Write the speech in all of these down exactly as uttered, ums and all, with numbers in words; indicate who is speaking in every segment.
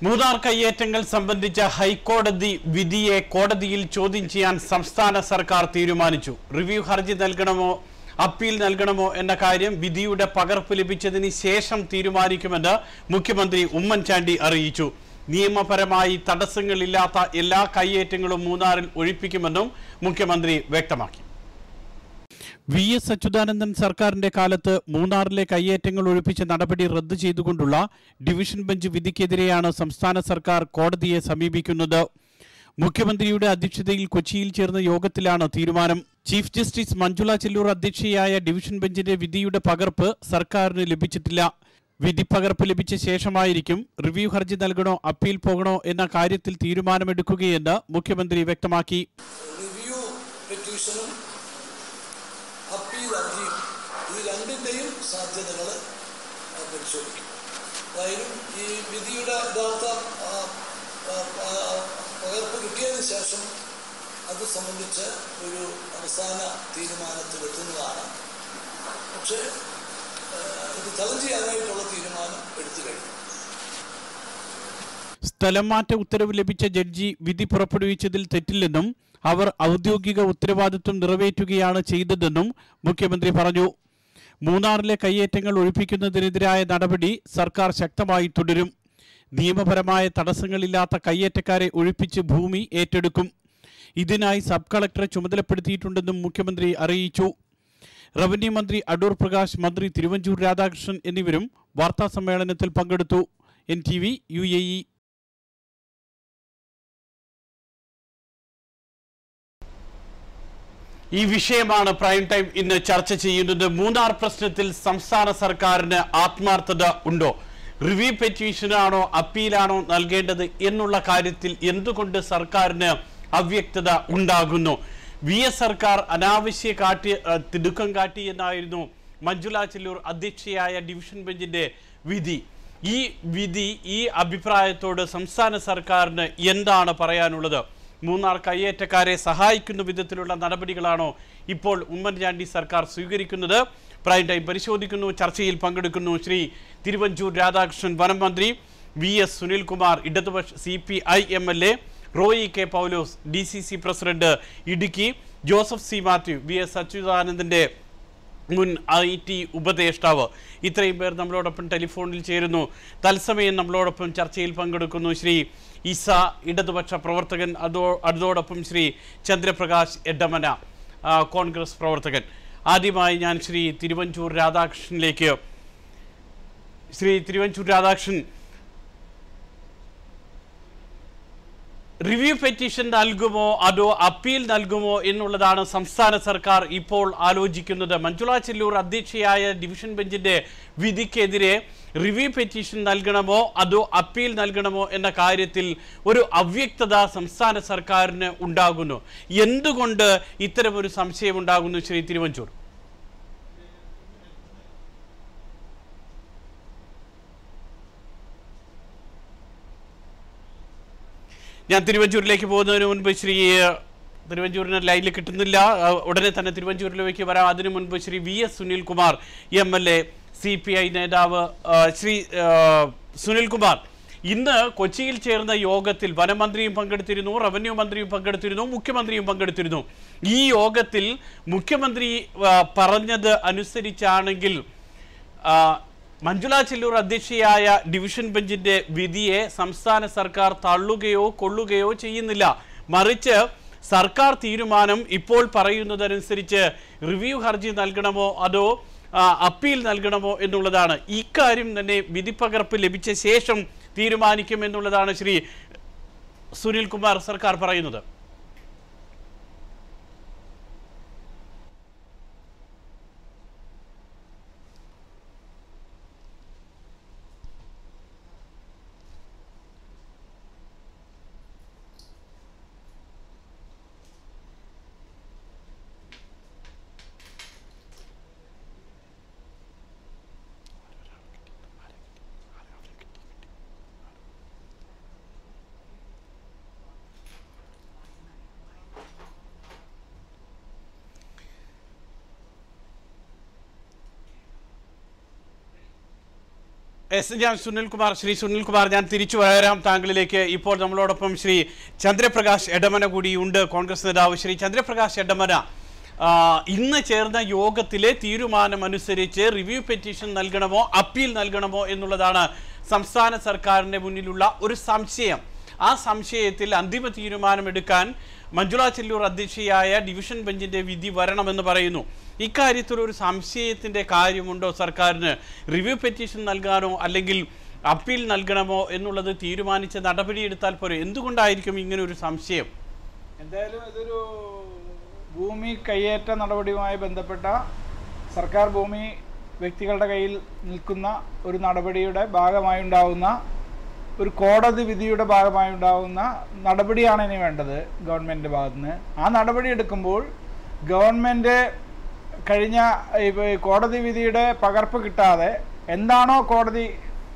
Speaker 1: മൂന്നാർ കയ്യേറ്റങ്ങൾ സംബന്ധിച്ച ഹൈക്കോടതി വിധിയെ കോടതിയിൽ ചോദ്യം ചെയ്യാൻ സംസ്ഥാന സർക്കാർ തീരുമാനിച്ചു. റിവ്യൂ ഹർജി നൽകണമോ അപ്പീൽ നൽകണമോ എന്ന കാര്യം വിധിയുടെ പകർപ്പ് ലഭിച്ചതിന് ശേഷം തീരുമാനിക്കുമെന്ന് മുഖ്യമന്ത്രി ഉമ്മൻചാണ്ടി അറിയിച്ചു. നിയമപരമായി തടസ്സങ്ങളില്ലാത്ത എല്ലാ കയ്യേറ്റങ്ങളും മൂന്നാറിൽ ഒഴിപ്പിക്കുമെന്നും മുഖ്യമന്ത്രി വ്യക്തമാക്കി. വി എസ് അച്യുതാനന്ദൻ സർക്കാരിന്റെ കാലത്ത് മൂന്നാറിലെ കയ്യേറ്റങ്ങൾ ഒഴിപ്പിച്ച നടപടി റദ്ദു ചെയ്തുകൊണ്ടുള്ള ഡിവിഷൻ ബെഞ്ച് വിധിക്കെതിരെയാണ് സംസ്ഥാന സർക്കാർ കോടതിയെ സമീപിക്കുന്നത്. മുഖ്യമന്ത്രിയുടെ അധ്യക്ഷതയിൽ കൊച്ചിയിൽ ചേർന്ന യോഗത്തിലാണ് തീരുമാനം. ചീഫ് ജസ്റ്റിസ് മഞ്ജുള ചെല്ലൂർ അധ്യക്ഷയായ ഡിവിഷൻ ബെഞ്ചിന്റെ വിധിയുടെ പകർപ്പ് സർക്കാരിന് ലഭിച്ചിട്ടില്ല. വിധി പകർപ്പ് ലഭിച്ച ശേഷമായിരിക്കും റിവ്യൂ ഹർജി നൽകണോ അപ്പീൽ പോകണോ എന്ന കാര്യത്തിൽ തീരുമാനമെടുക്കുകയെന്ന് മുഖ്യമന്ത്രി വ്യക്തമാക്കി.
Speaker 2: അപ്പീൽ ഹർജിയും ഈ രണ്ടിൻ്റെയും സാധ്യതകൾ പരിശോധിക്കും. അതായത് ഈ വിധിയുടെ യഥാർത്ഥ പകർപ്പ് കിട്ടിയതിന് ശേഷം അത് സംബന്ധിച്ച് ഒരു അവസാന തീരുമാനത്തിലെത്തുന്നതാണ്. പക്ഷേ ഇത് ചലഞ്ച് ചെയ്യാനായിട്ടുള്ള തീരുമാനം എടുത്തു കഴിഞ്ഞു.
Speaker 1: സ്ഥലം മാറ്റ ഉത്തരവ് ലഭിച്ച ജഡ്ജി വിധി പുറപ്പെടുവിച്ചതിൽ തെറ്റില്ലെന്നും അവർ ഔദ്യോഗിക ഉത്തരവാദിത്വം നിറവേറ്റുകയാണ് ചെയ്തതെന്നും മുഖ്യമന്ത്രി പറഞ്ഞു. മൂന്നാറിലെ കയ്യേറ്റങ്ങൾ ഒഴിപ്പിക്കുന്നതിനെതിരായ നടപടി സർക്കാർ ശക്തമായി തുടരും. നിയമപരമായ തടസ്സങ്ങളില്ലാത്ത കയ്യേറ്റക്കാരെ ഒഴിപ്പിച്ച് ഭൂമി ഏറ്റെടുക്കും. ഇതിനായി സബ് കളക്ടറെ ചുമതലപ്പെടുത്തിയിട്ടുണ്ടെന്നും മുഖ്യമന്ത്രി അറിയിച്ചു. റവന്യൂ മന്ത്രി അടൂർ പ്രകാശ്, മന്ത്രി തിരുവഞ്ചൂർ രാധാകൃഷ്ണൻ എന്നിവരും വാർത്താ സമ്മേളനത്തിൽ പങ്കെടുത്തു. N T V U A E. ഈ വിഷയമാണ് പ്രൈം ടൈം ഇന്ന് ചർച്ച ചെയ്യുന്നത്. മൂന്നാർ പ്രശ്നത്തിൽ സംസ്ഥാന സർക്കാരിന് ആത്മാർത്ഥത ഉണ്ടോ? റിവ്യൂ പെറ്റീഷനാണോ അപ്പീലാണോ നൽകേണ്ടത് എന്നുള്ള കാര്യത്തിൽ എന്തുകൊണ്ട് സർക്കാരിന് അവ്യക്തത ഉണ്ടാകുന്നു? വി എസ് സർക്കാർ അനാവശ്യ കാട്ടി തിടുക്കം കാട്ടി എന്നായിരുന്നു മഞ്ജുള ചെല്ലൂർ അധ്യക്ഷയായ ഡിവിഷൻ ബെഞ്ചിന്റെ വിധി. ഈ വിധി ഈ അഭിപ്രായത്തോട് സംസ്ഥാന സർക്കാരിന് എന്താണ് പറയാനുള്ളത്? മൂന്നാർ കയ്യേറ്റക്കാരെ സഹായിക്കുന്ന വിധത്തിലുള്ള നടപടികളാണോ ഇപ്പോൾ ഉമ്മൻചാണ്ടി സർക്കാർ സ്വീകരിക്കുന്നത്? പ്രൈം ടൈം പരിശോധിക്കുന്നു. ചർച്ചയിൽ പങ്കെടുക്കുന്നു ശ്രീ തിരുവഞ്ചൂർ രാധാകൃഷ്ണൻ, വനം മന്ത്രി, വി എസ് സുനിൽകുമാർ, ഇടതുപക്ഷ C P I M L A, Roy K Paulose, D C C president Idukki, Joseph C Mathew, V S അച്യുതാനന്ദന്റെ മുൻ ഐ ടി ഉപദേഷ്ടാവ്. ഇത്രയും പേർ നമ്മളോടൊപ്പം ടെലിഫോണിൽ ചേരുന്നു. തത്സമയം നമ്മളോടൊപ്പം ചർച്ചയിൽ പങ്കെടുക്കുന്നു ശ്രീ ഇസ, ഇടതുപക്ഷ പ്രവർത്തകൻ, അതോ അതോടൊപ്പം ശ്രീ ചന്ദ്രപ്രകാശ് എഡമന, കോൺഗ്രസ് പ്രവർത്തകൻ. ആദ്യമായി ഞാൻ ശ്രീ തിരുവഞ്ചൂർ രാധാകൃഷ്ണനിലേക്ക്. ശ്രീ തിരുവഞ്ചൂർ രാധാകൃഷ്ണൻ, റിവ്യൂ പെറ്റീഷൻ നൽകുമോ അതോ അപ്പീൽ നൽകുമോ എന്നുള്ളതാണ് സംസ്ഥാന സർക്കാർ ഇപ്പോൾ ആലോചിക്കുന്നത്. മഞ്ജുള ചെല്ലൂർ അധ്യക്ഷയായ ഡിവിഷൻ ബെഞ്ചിന്റെ വിധിക്കെതിരെ റിവ്യൂ പെറ്റീഷൻ നൽകണമോ അതോ അപ്പീൽ നൽകണമോ എന്ന കാര്യത്തിൽ ഒരു അവ്യക്തത സംസ്ഥാന സർക്കാരിന് ഉണ്ടാകുന്നു. എന്തുകൊണ്ട് ഇത്തരമൊരു സംശയം ഉണ്ടാകുന്നു ശ്രീ തിരുവഞ്ചൂർ? ഞാൻ തിരുവഞ്ചൂരിലേക്ക് പോകുന്നതിന് മുൻപ് ശ്രീ തിരുവഞ്ചൂരിന് ലൈനിൽ കിട്ടുന്നില്ല, ഉടനെ തന്നെ തിരുവഞ്ചൂരിലേക്ക് വരാം. അതിനു മുൻപ് Shri V S Sunilkumar M L A, C P I നേതാവ്. ശ്രീ സുനിൽകുമാർ, ഇന്ന് കൊച്ചിയിൽ ചേർന്ന യോഗത്തിൽ വനമന്ത്രിയും പങ്കെടുത്തിരുന്നു, റവന്യൂ മന്ത്രിയും പങ്കെടുത്തിരുന്നു, മുഖ്യമന്ത്രിയും പങ്കെടുത്തിരുന്നു. ഈ യോഗത്തിൽ മുഖ്യമന്ത്രി പറഞ്ഞത് അനുസരിച്ചാണെങ്കിൽ മഞ്ജുള ചെല്ലൂർ അധ്യക്ഷയായ ഡിവിഷൻ ബെഞ്ചിന്റെ വിധിയെ സംസ്ഥാന സർക്കാർ തള്ളുകയോ കൊള്ളുകയോ ചെയ്യുന്നില്ല. മറിച്ച് സർക്കാർ തീരുമാനം ഇപ്പോൾ പറയുന്നതനുസരിച്ച് റിവ്യൂ ഹർജി നൽകണമോ അതോ അപ്പീൽ നൽകണമോ എന്നുള്ളതാണ്. ഇക്കാര്യം തന്നെ വിധിപ്പകർപ്പ് ലഭിച്ച ശേഷം തീരുമാനിക്കുമെന്നുള്ളതാണ് ശ്രീ സുനിൽകുമാർ സർക്കാർ പറയുന്നത്. എസ് ഞാൻ സുനിൽകുമാർ ശ്രീ സുനിൽകുമാർ ഞാൻ തിരിച്ചു വരാം താങ്കളിലേക്ക്. ഇപ്പോൾ നമ്മളോടൊപ്പം ശ്രീ ചന്ദ്രപ്രകാശ് എടമന കൂടിയുണ്ട്, കോൺഗ്രസ് നേതാവ്. ശ്രീ ചന്ദ്രപ്രകാശ് എടമന, ഇന്ന് ചേർന്ന യോഗത്തിലെ തീരുമാനമനുസരിച്ച് റിവ്യൂ പെറ്റീഷൻ നൽകണമോ അപ്പീൽ നൽകണമോ എന്നുള്ളതാണ് സംസ്ഥാന സർക്കാരിൻ്റെ മുന്നിലുള്ള ഒരു സംശയം. ആ സംശയത്തിൽ അന്തിമ തീരുമാനമെടുക്കാൻ മഞ്ജുള ചെല്ലൂർ അധ്യക്ഷയായ ഡിവിഷൻ ബെഞ്ചിന്റെ വിധി വരണമെന്ന് പറയുന്നു. ഇക്കാര്യത്തിൽ ഒരു സംശയത്തിന്റെ കാര്യമുണ്ടോ സർക്കാരിന്? റിവ്യൂ പെറ്റീഷൻ നൽകാനോ അല്ലെങ്കിൽ അപ്പീൽ നൽകണമോ എന്നുള്ളത് തീരുമാനിച്ച നടപടിയെടുത്താൽ പോരെ? എന്തുകൊണ്ടായിരിക്കും ഇങ്ങനെ ഒരു സംശയം?
Speaker 3: എന്തായാലും ഇതൊരു ഭൂമി കയ്യേറ്റ നടപടിയുമായി ബന്ധപ്പെട്ട സർക്കാർ ഭൂമി വ്യക്തികളുടെ കയ്യിൽ നിൽക്കുന്ന ഒരു നടപടിയുടെ ഭാഗമായി ഉണ്ടാവുന്ന ഒരു കോടതി വിധിയുടെ ഭാഗമായി ഉണ്ടാകുന്ന നടപടിയാണ് ഇനി വേണ്ടത് ഗവൺമെൻറ്റിൻ്റെ ഭാഗത്തു നിന്ന്. ആ നടപടി എടുക്കുമ്പോൾ ഗവൺമെൻറ് കഴിഞ്ഞ കോടതി വിധിയുടെ പകർപ്പ് കിട്ടാതെ എന്താണോ കോടതി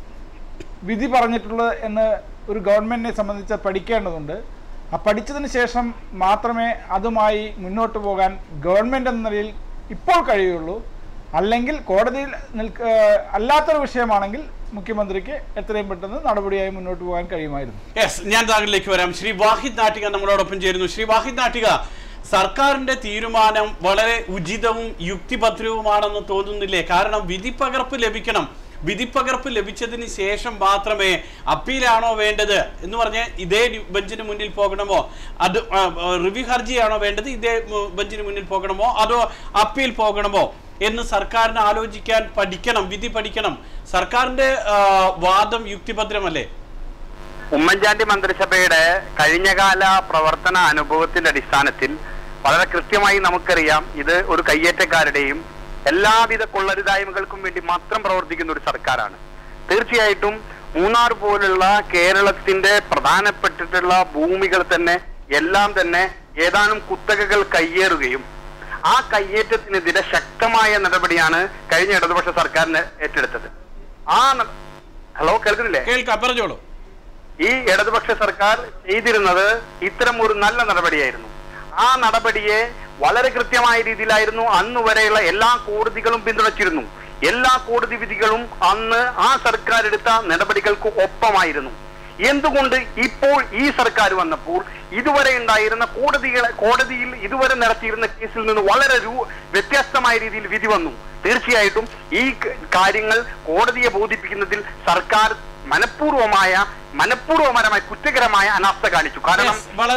Speaker 3: വിധി പറഞ്ഞിട്ടുള്ളത് എന്ന് ഒരു ഗവൺമെൻറ്റിനെ സംബന്ധിച്ച് പഠിക്കേണ്ടതുണ്ട്. ആ പഠിച്ചതിന് ശേഷം മാത്രമേ അതുമായി മുന്നോട്ട് പോകാൻ ഗവൺമെൻറ് എന്ന നിലയിൽ ഇപ്പോൾ കഴിയുള്ളൂ. അല്ലെങ്കിൽ കോടതിയിൽ നിൽക്ക അല്ലാത്തൊരു വിഷയമാണെങ്കിൽ മുഖ്യമന്ത്രിക്ക് എത്രയും പെട്ടെന്ന് നടപടിയായി മുന്നോട്ട് പോകാൻ കഴിയുമായിരുന്നു.
Speaker 1: യെസ്, ഞാൻ താങ്കളിലേക്ക് വരാം. ശ്രീ വാഹിദ് നാട്ടിക നമ്മളോടൊപ്പം ചേരുന്നു. ശ്രീ വാഹിദ് നാട്ടിക, സർക്കാരിന്റെ തീരുമാനം വളരെ ഉചിതവും യുക്തിഭദ്രവുമാണെന്ന് തോന്നുന്നില്ലേ? കാരണം വിധിപ്പകർപ്പ് ലഭിക്കണം. വിധിപ്പകർപ്പ് ലഭിച്ചതിന് ശേഷം മാത്രമേ അപ്പീലാണോ വേണ്ടത് എന്ന് പറഞ്ഞ് ഇതേ ബെഞ്ചിന് മുന്നിൽ പോകണമോ, അത് റിവ്യൂ ഹർജിയാണോ വേണ്ടത് ഇതേ ബെഞ്ചിന് മുന്നിൽ പോകണമോ അതോ അപ്പീൽ പോകണമോ എന്ന് സർക്കാരിന് ആലോചിക്കാൻ പഠിക്കണം, വിധി പഠിക്കണം. സർക്കാരിന്റെ വാദം യുക്തിഭദ്രമല്ലേ?
Speaker 4: ഉമ്മൻചാണ്ടി മന്ത്രിസഭയുടെ കഴിഞ്ഞകാല പ്രവർത്തന അനുഭവത്തിന്റെ അടിസ്ഥാനത്തിൽ വളരെ കൃത്യമായി നമുക്കറിയാം, ഇത് ഒരു കയ്യേറ്റക്കാരുടെയും എല്ലാവിധ കൊള്ളരുതായ്മകൾക്കും വേണ്ടി മാത്രം പ്രവർത്തിക്കുന്ന ഒരു സർക്കാരാണ്. തീർച്ചയായിട്ടും മൂന്നാർ പോലുള്ള കേരളത്തിന്റെ പ്രധാനപ്പെട്ടിട്ടുള്ള ഭൂമികൾ തന്നെ എല്ലാം തന്നെ ഏതാനും കുത്തകകൾ കയ്യേറുകയും ആ കയ്യേറ്റത്തിനെതിരെ ശക്തമായ നടപടിയാണ് കഴിഞ്ഞ ഇടതുപക്ഷ സർക്കാരിന് ഏറ്റെടുത്തത്. ആ ഹലോ കേൾക്കുന്നില്ലേ?
Speaker 1: കേൾക്കാം, പറഞ്ഞോളൂ.
Speaker 4: ഈ ഇടതുപക്ഷ സർക്കാർ ചെയ്തിരുന്നത് ഇത്തരം ഒരു നല്ല നടപടിയായിരുന്നു. ആ നടപടിയെ വളരെ കൃത്യമായ രീതിയിലായിരുന്നു അന്ന് വരെയുള്ള എല്ലാ കോടതികളും പിന്തുണച്ചിരുന്നു. എല്ലാ കോടതി വിധികളും അന്ന് ആ സർക്കാർ എടുത്ത നടപടികൾക്ക് ഒപ്പമായിരുന്നു. എന്തുകൊണ്ട് ഇപ്പോൾ ഈ സർക്കാർ വന്നപ്പോൾ ഇതുവരെ ഉണ്ടായിരുന്ന കോടതികളെ കോടതിയിൽ ഇതുവരെ നടത്തിയിരുന്ന കേസിൽ നിന്ന് വളരെ വ്യത്യസ്തമായ രീതിയിൽ വിധി വന്നു? തീർച്ചയായിട്ടും ഈ കാര്യങ്ങൾ കോടതിയെ ബോധിപ്പിക്കുന്നതിൽ സർക്കാർ മനഃപൂർവമായ മനഃപൂർവപരമായ കുറ്റകരമായ അനാസ്ഥ കാണിച്ചു. കാരണം